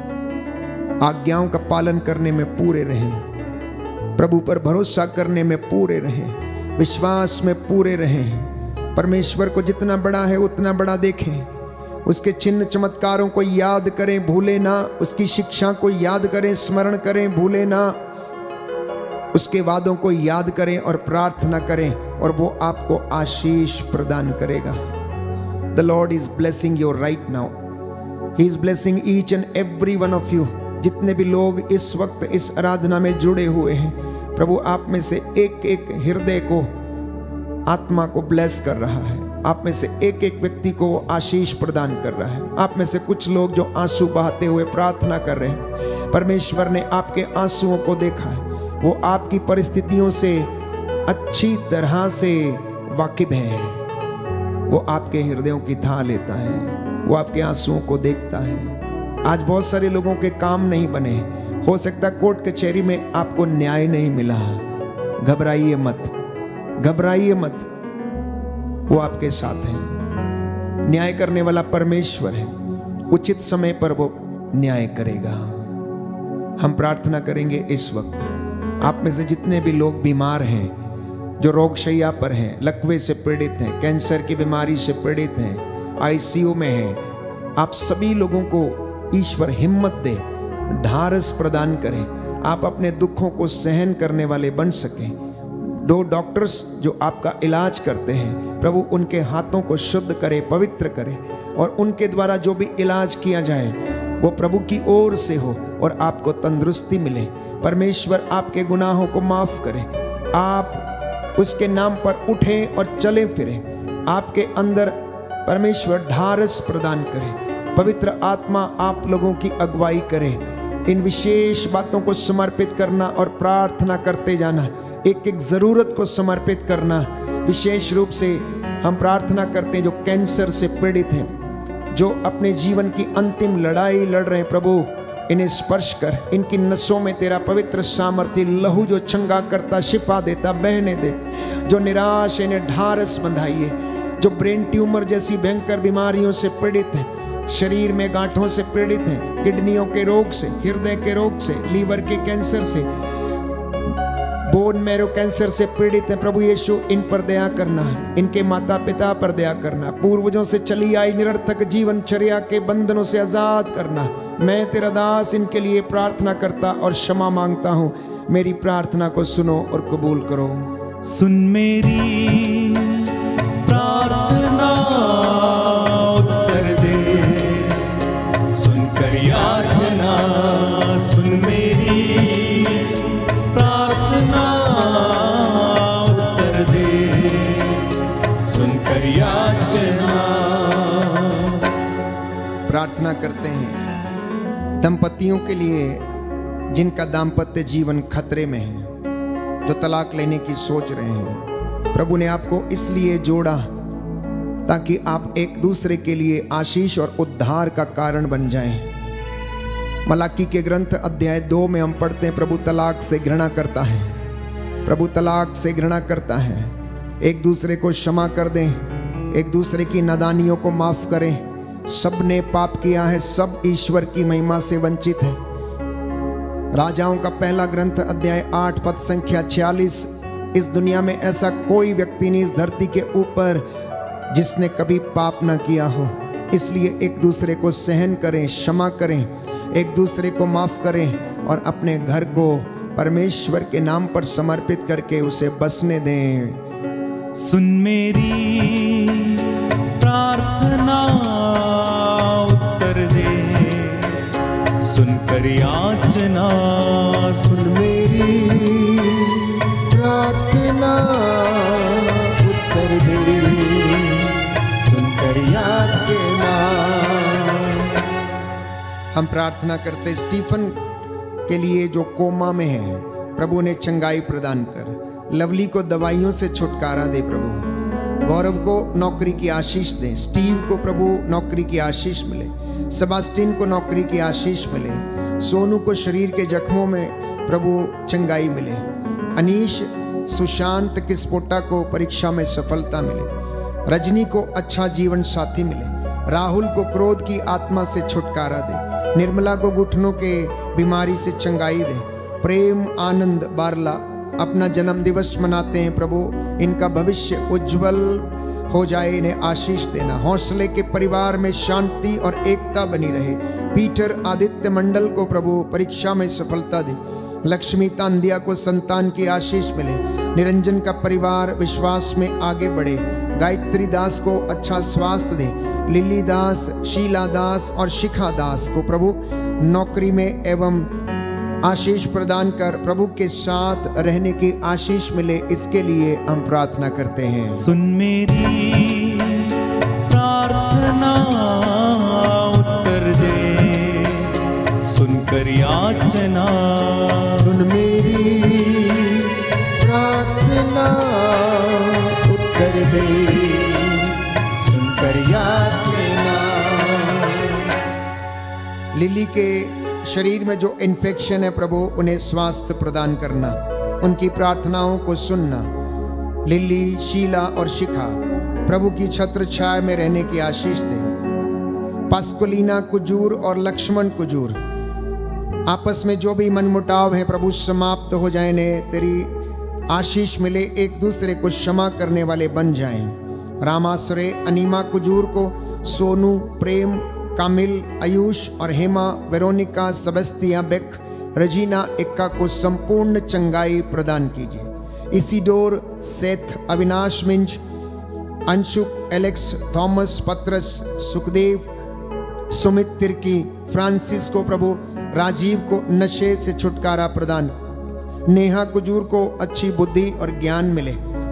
आज्ञाओं का पालन करने में पूरे रहें, प्रभु पर भरोसा करने में पूरे रहें, विश्वास में पूरे रहें, परमेश्वर को जितना बड़ा है उतना बड़ा देखें, उसके चिन्ह चमत्कारों को याद करें, भूले ना, उसकी शिक्षा को याद करें, स्मरण करें, भूले ना, उसके वादों को याद करें और प्रार्थना करें और वो आपको आशीष प्रदान करेगा। The Lord is blessing you right now. He is blessing each and every one of you. जितने भी लोग इस वक्त इस आराधना में जुड़े हुए हैं, प्रभु आप में से एक एक हृदय को, आत्मा को ब्लेस कर रहा है, आप में से एक एक व्यक्ति को आशीष प्रदान कर रहा है। आप में से कुछ लोग जो आंसू बहाते हुए प्रार्थना कर रहे हैं, परमेश्वर ने आपके आंसुओं को देखा है, वो आपकी परिस्थितियों से अच्छी तरह से वाकिफ है, वो आपके हृदयों की था लेता है, वो आपके आंसुओं को देखता है। आज बहुत सारे लोगों के काम नहीं बने, हो सकता है कोर्ट कचहरी में आपको न्याय नहीं मिला, घबराइए मत, घबराइए मत, वो आपके साथ है। न्याय करने वाला परमेश्वर है, उचित समय पर वो न्याय करेगा। हम प्रार्थना करेंगे इस वक्त। आप में से जितने भी लोग बीमार हैं, जो रोगशैया पर हैं, लकवे से पीड़ित हैं, कैंसर की बीमारी से पीड़ित हैं, आईसीयू में हैं, आप सभी लोगों को ईश्वर हिम्मत दे, ढारस प्रदान करें, आप अपने दुखों को सहन करने वाले बन सकें। 2 डॉक्टर्स जो आपका इलाज करते हैं, प्रभु उनके हाथों को शुद्ध करे, पवित्र करे, और उनके द्वारा जो भी इलाज किया जाए वो प्रभु की ओर से हो और आपको तंदुरुस्ती मिले। परमेश्वर आपके गुनाहों को माफ करे, आप उसके नाम पर उठें और चलें फिरें, आपके अंदर परमेश्वर ढारस प्रदान करे। पवित्र आत्मा आप लोगों की अगुवाई करे। इन विशेष बातों को समर्पित करना और प्रार्थना करते जाना, एक एक जरूरत को समर्पित करना। विशेष रूप से हम प्रार्थना करते हैं जो कैंसर से पीड़ित हैं, जो अपने जीवन की अंतिम लड़ाई लड़ रहे हैं, प्रभु इन्हें स्पर्श कर। इनकी नसों में तेरा पवित्र सामर्थ्य लहू जो चंगा करता, शिफा देता, बहने दे। जो निराश है इन्हें ढारस बंधाइए। जो ब्रेन ट्यूमर जैसी भयंकर बीमारियों से पीड़ित हैं, शरीर में गांठों से पीड़ित हैं, किडनियों के रोग से, हृदय के रोग से, लीवर के कैंसर से, बोन मैरो कैंसर से पीड़ित हैं, प्रभु यीशु इन पर दया करना, इनके माता पिता पर दया करना, पूर्वजों से चली आई निरर्थक जीवनचर्या के बंधनों से आजाद करना। मैं तेरा दास इनके लिए प्रार्थना करता और क्षमा मांगता हूँ। मेरी प्रार्थना को सुनो और कबूल करो। सुन मेरी प्रार्थना, उत्तर दे, सुनकर याचना। सुन मेरी प्रार्थना, उत्तर दे, सुनकर याचना। प्रार्थना करते हैं दंपतियों के लिए जिनका दाम्पत्य जीवन खतरे में है, जो तलाक लेने की सोच रहे हैं। प्रभु ने आपको इसलिए जोड़ा ताकि आप एक दूसरे के लिए आशीष और उद्धार का कारण बन जाएं। मलाकी के ग्रंथ अध्याय 2 में हम पढ़ते हैं, प्रभु तलाक से घृणा करता है। प्रभु तलाक से घृणा करता है। एक दूसरे को क्षमा कर दें, एक दूसरे की नादानियों को माफ करें। सब ने पाप किया है, सब ईश्वर की महिमा से वंचित है। राजाओं का पहला ग्रंथ अध्याय 8 पद संख्या 46। इस दुनिया में ऐसा कोई व्यक्ति नहीं इस धरती के ऊपर जिसने कभी पाप ना किया हो। इसलिए एक दूसरे को सहन करें, क्षमा करें, एक दूसरे को माफ करें और अपने घर को परमेश्वर के नाम पर समर्पित करके उसे बसने दें। सुन मेरी प्रार्थना, उत्तर दे, सुनकर याचना। सुन मेरी प्रार्थना, उत्तर दे, सुनकर याचना। हम प्रार्थना करते स्टीफन के लिए जो कोमा में है, प्रभु ने चंगाई प्रदान कर। लवली को दवाइयों से छुटकारा दे प्रभु। गौरव को नौकरी की आशीष दे। स्टीव को प्रभु नौकरी की आशीष मिले। सेबास्टिन को नौकरी की आशीष मिले। सोनू को शरीर के जख्मों में प्रभु चंगाई मिले। अनीश, सुशांत, किस्पोटा को परीक्षा में सफलता मिले। रजनी को अच्छा जीवन साथी मिले। राहुल को क्रोध की आत्मा से छुटकारा दे। निर्मला को घुटनों के बीमारी से चंगाई दे। प्रेम आनंद बारला अपना जन्म दिवस मनाते हैं, प्रभु इनका भविष्य उज्जवल हो जाए, इन्हें आशीष देना। हौसले के परिवार में शांति और एकता बनी रहे। पीटर आदित्य मंडल को प्रभु परीक्षा में सफलता दे। लक्ष्मी तांदिया को संतान की आशीष मिले। निरंजन का परिवार विश्वास में आगे बढ़े। गायत्री दास को अच्छा स्वास्थ्य दे। लिली दास, शीला दास और शिखा दास को प्रभु नौकरी में एवं आशीष प्रदान कर प्रभु के साथ रहने की आशीष मिले, इसके लिए हम प्रार्थना करते हैं। सुन मेरी प्रार्थना, उत्तर दे, सुनकर याचना। सुन मेरी प्रार्थना, उत्तर दे, सुनकर याचना। लिली के शरीर में जो इन्फेक्शन है प्रभु उन्हें स्वास्थ्य प्रदान करना। उनकी प्रार्थनाओं को सुनना। लिली, शीला और शिखा प्रभु की छत्र छाया में रहने की आशीष दे। पास्कुलीना कुजूर और लक्ष्मण कुजूर आपस में जो भी मनमुटाव है प्रभु समाप्त हो जाए, ने तेरी आशीष मिले, एक दूसरे को क्षमा करने वाले बन जाएं। रामाश्रय, अनीमा कुजूर को सोनू, प्रेम, कामिल, आयुष और Hema, Veronica, Sebastia, Beck, Regina, Ekka को संपूर्ण चंगाई प्रदान कीजिए। Isidore, Seth, Avinash Minj, Anshuk, Alex, Thomas, Patras, Sukhdev, Sumit Tirkey, Francis को प्रभु, राजीव को नशे से छुटकारा प्रदान। नेहा कुजूर को अच्छी बुद्धि और ज्ञान मिले।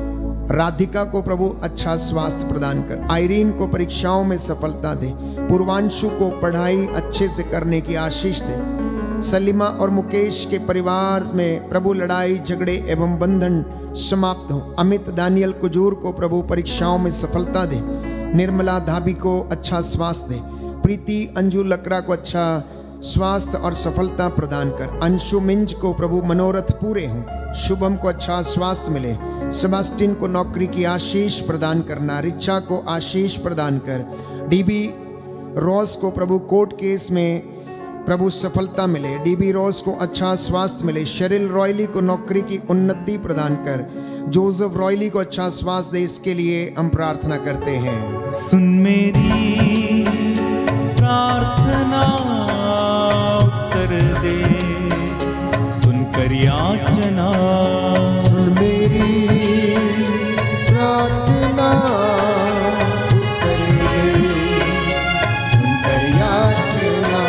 राधिका को प्रभु अच्छा स्वास्थ्य प्रदान कर। आयरीन को परीक्षाओं में सफलता दे। पूर्वांशु को पढ़ाई अच्छे से करने की आशीष दे। सलीमा और मुकेश के परिवार में प्रभु लड़ाई झगड़े एवं बंधन समाप्त हो। अमित दानियल कुजूर को प्रभु परीक्षाओं में सफलता दे। निर्मला धाबी को अच्छा स्वास्थ्य दे। प्रीति अंजू लकड़ा को अच्छा स्वास्थ्य और सफलता प्रदान कर। अंशु मिंज को प्रभु मनोरथ पूरे हों। शुभम को अच्छा स्वास्थ्य मिले। सेबास्टिन को नौकरी की आशीष प्रदान करना। रिचा को आशीष प्रदान कर। डीबी रोज को प्रभु कोर्ट केस में प्रभु सफलता मिले। डीबी रोज को अच्छा स्वास्थ्य मिले। शेरिल रॉयली को नौकरी की उन्नति प्रदान कर। जोसेफ रॉयली को अच्छा स्वास्थ्य दे, इसके लिए हम प्रार्थना करते हैं। सुन मेरी प्रार्थना उत्तर दे, सुनकर याचना। सुन मेरी प्रार्थना उत्तर दे, सुनकर याचना।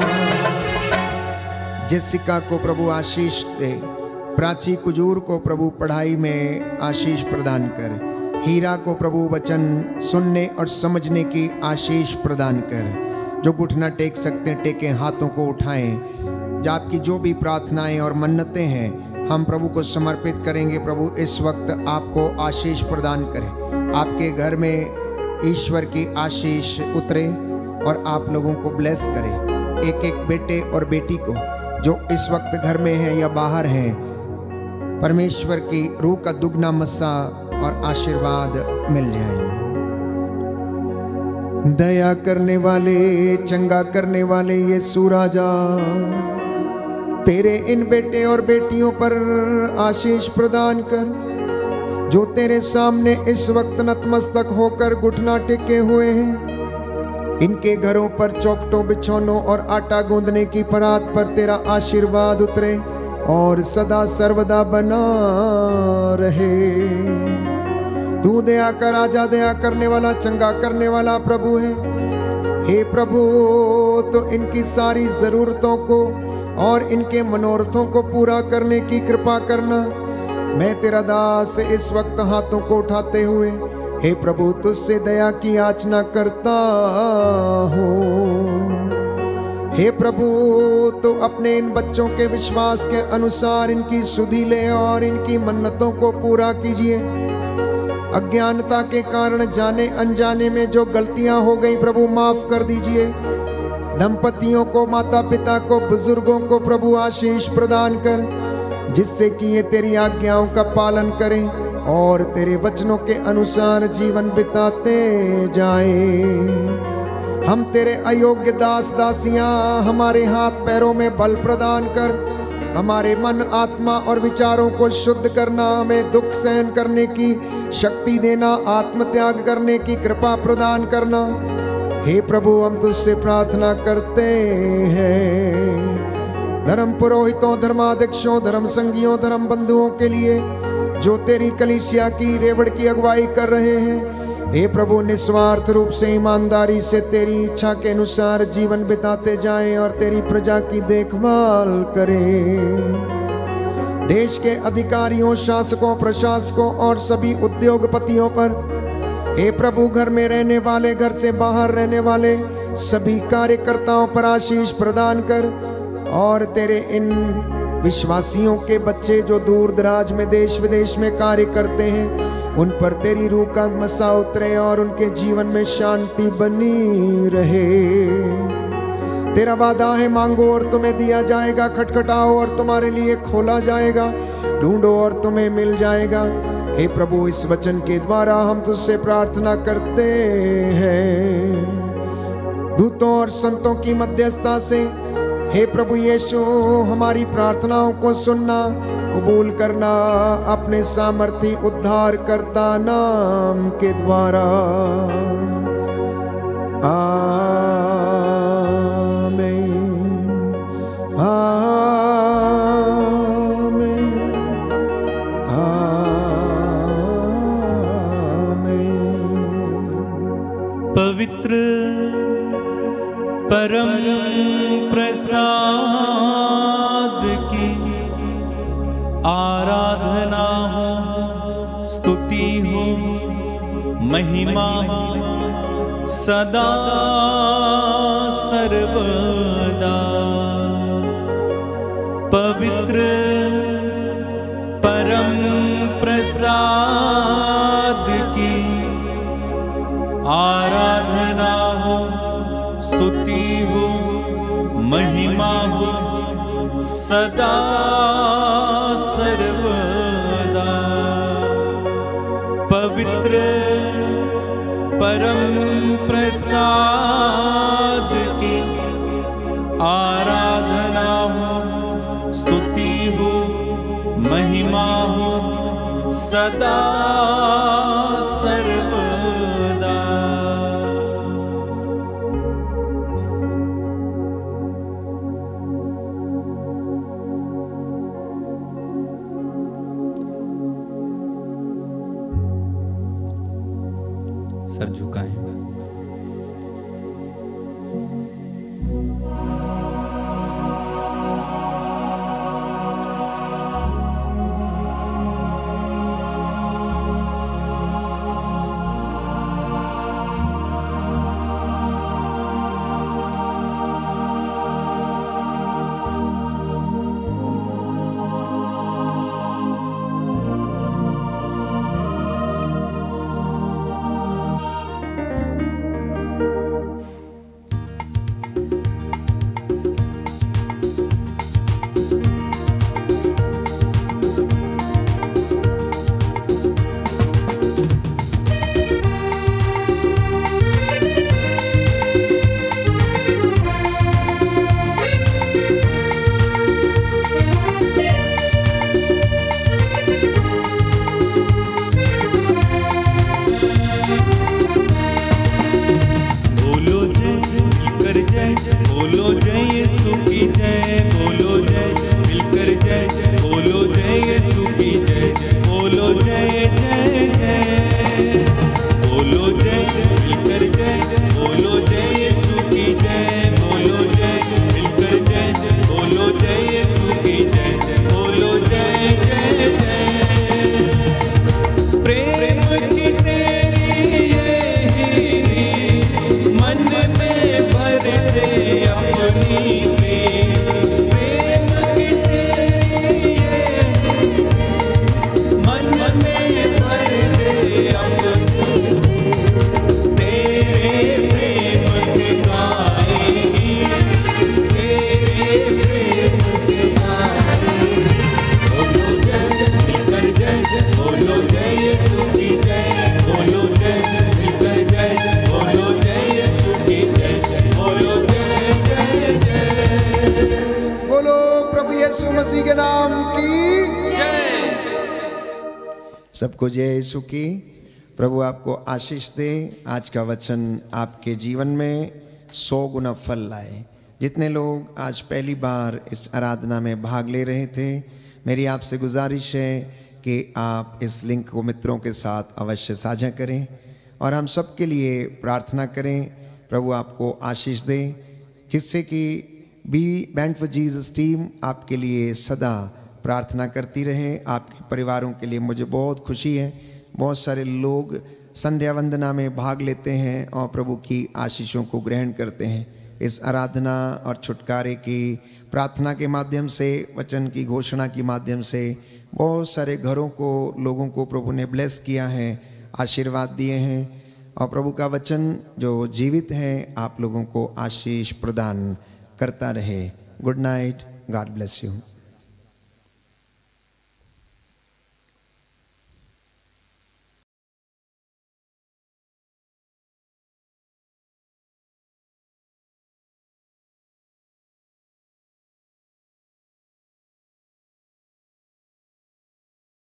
जेसिका को प्रभु आशीष दे। प्राची कुजूर को प्रभु पढ़ाई में आशीष प्रदान कर। हीरा को प्रभु वचन सुनने और समझने की आशीष प्रदान कर। जो घुटना टेक सकते हैं टेकें, हाथों को उठाएं। जो आपकी जो भी प्रार्थनाएं और मन्नतें हैं हम प्रभु को समर्पित करेंगे। प्रभु इस वक्त आपको आशीष प्रदान करें। आपके घर में ईश्वर की आशीष उतरे और आप लोगों को ब्लेस करे। एक एक बेटे और बेटी को जो इस वक्त घर में हैं या बाहर हैं, परमेश्वर की रूह का दुगना मस्सा और आशीर्वाद मिल जाए। दया करने वाले, चंगा करने वाले यीशु राजा, तेरे इन बेटे और बेटियों पर आशीष प्रदान कर जो तेरे सामने इस वक्त नतमस्तक होकर घुटना टेके हुए हैं। इनके घरों पर चौखटों, बिछौनों और आटा गूंदने की परात पर तेरा आशीर्वाद उतरे और सदा सर्वदा बना रहे। तू दया का राजा, दया करने वाला, चंगा करने वाला प्रभु है। हे प्रभु, तो इनकी सारी जरूरतों को और इनके मनोरथों को पूरा करने की कृपा करना। मैं तेरा दास इस वक्त हाथों को उठाते हुए हे प्रभु तुझसे दया की याचना करता हूँ। हे प्रभु, तो अपने इन बच्चों के विश्वास के अनुसार इनकी सुधि ले और इनकी मन्नतों को पूरा कीजिए। अज्ञानता के कारण जाने अनजाने में जो गलतियां हो गई प्रभु माफ कर दीजिए। दंपतियों को, माता पिता को, बुजुर्गों को प्रभु आशीष प्रदान कर, जिससे कि ये तेरी आज्ञाओं का पालन करें और तेरे वचनों के अनुसार जीवन बिताते जाएं। हम तेरे अयोग्य दास दासियां, हमारे हाथ पैरों में बल प्रदान कर, हमारे मन, आत्मा और विचारों को शुद्ध करना, हमें दुख सहन करने की शक्ति देना, आत्मत्याग करने की कृपा प्रदान करना। हे प्रभु, हम तुझसे प्रार्थना करते हैं। धर्म पुरोहितों, धर्माध्यक्षों, धर्म संगियों, धर्म बंधुओं के लिए जो तेरी कलीसिया की रेवड़ की अगुवाई कर रहे हैं, हे प्रभु निस्वार्थ रूप से ईमानदारी से तेरी इच्छा के अनुसार जीवन बिताते जाएं और तेरी प्रजा की देखभाल करें। देश के अधिकारियों, शासकों, प्रशासकों और सभी उद्योगपतियों पर, हे प्रभु घर में रहने वाले, घर से बाहर रहने वाले सभी कार्यकर्ताओं पर आशीष प्रदान कर और तेरे इन विश्वासियों के बच्चे जो दूर दराज में, देश विदेश में कार्य करते हैं, उन पर तेरी रूह का मसा उतरे और उनके जीवन में शांति बनी रहे। तेरा वादा है, मांगो और तुम्हें दिया जाएगा, खटखटाओ और तुम्हारे लिए खोला जाएगा, ढूंढो और तुम्हें मिल जाएगा। हे प्रभु, इस वचन के द्वारा हम तुझसे प्रार्थना करते हैं। दूतों और संतों की मध्यस्थता से हे प्रभु यीशु, हमारी प्रार्थनाओं को सुनना, कबूल करना अपने सामर्थी उद्धार करता नाम के द्वारा। आमीन, आमीन, आमीन। पवित्र परम प्रसाद की आराधना हो, स्तुति हो, महिमा सदा सर्वदा। पवित्र परम प्रसाद की आराधना हो, स्तुति हो, महिमा हो सदा सर्वदा। पवित्र परम प्रसाद की आराधना हो, स्तुति हो, महिमा हो सदा सर्वदा। सर झुकाएं। बोलो जय यीशु की जय, बोलो जय मिलकर जय, बोलो जय यीशु की जय, बोलो जय जय जय, बोलो जय मिलकर जय, बोलो जय यीशु की जय, बोलो जय मिलकर जय, बोलो जय यीशु की जय, बोलो जय जय जय। प्रेम की तेरी यही मन में भर दे अपनी प्रेम की तेरी मन में भर दे अपनी, तेरे प्रेम के गाएगी, तेरे प्रेम के गाएगी। बोलो जय मिलकर जय, बोलो जय यीशु की जय, बोलो जय मिलकर जय, बोलो जय यीशु की जय, बोलो जय जय जय। बोलो प्रभु यीशु मसीह के नाम की जय। सबको जय यीशु की। प्रभु आपको आशीष दे। आज का वचन आपके जीवन में 100 गुना फल लाए। जितने लोग आज पहली बार इस आराधना में भाग ले रहे थे, मेरी आपसे गुजारिश है कि आप इस लिंक को मित्रों के साथ अवश्य साझा करें और हम सबके लिए प्रार्थना करें। प्रभु आपको आशीष दे, जिससे कि B band for Jesus team आपके लिए सदा प्रार्थना करती रहे, आपके परिवारों के लिए। मुझे बहुत खुशी है, बहुत सारे लोग संध्या वंदना में भाग लेते हैं और प्रभु की आशीषों को ग्रहण करते हैं। इस आराधना और छुटकारे की प्रार्थना के माध्यम से, वचन की घोषणा के माध्यम से बहुत सारे घरों को, लोगों को प्रभु ने ब्लेस किया है, आशीर्वाद दिए हैं। और प्रभु का वचन जो जीवित है, आप लोगों को आशीष प्रदान करता रहे। Good night, God bless you.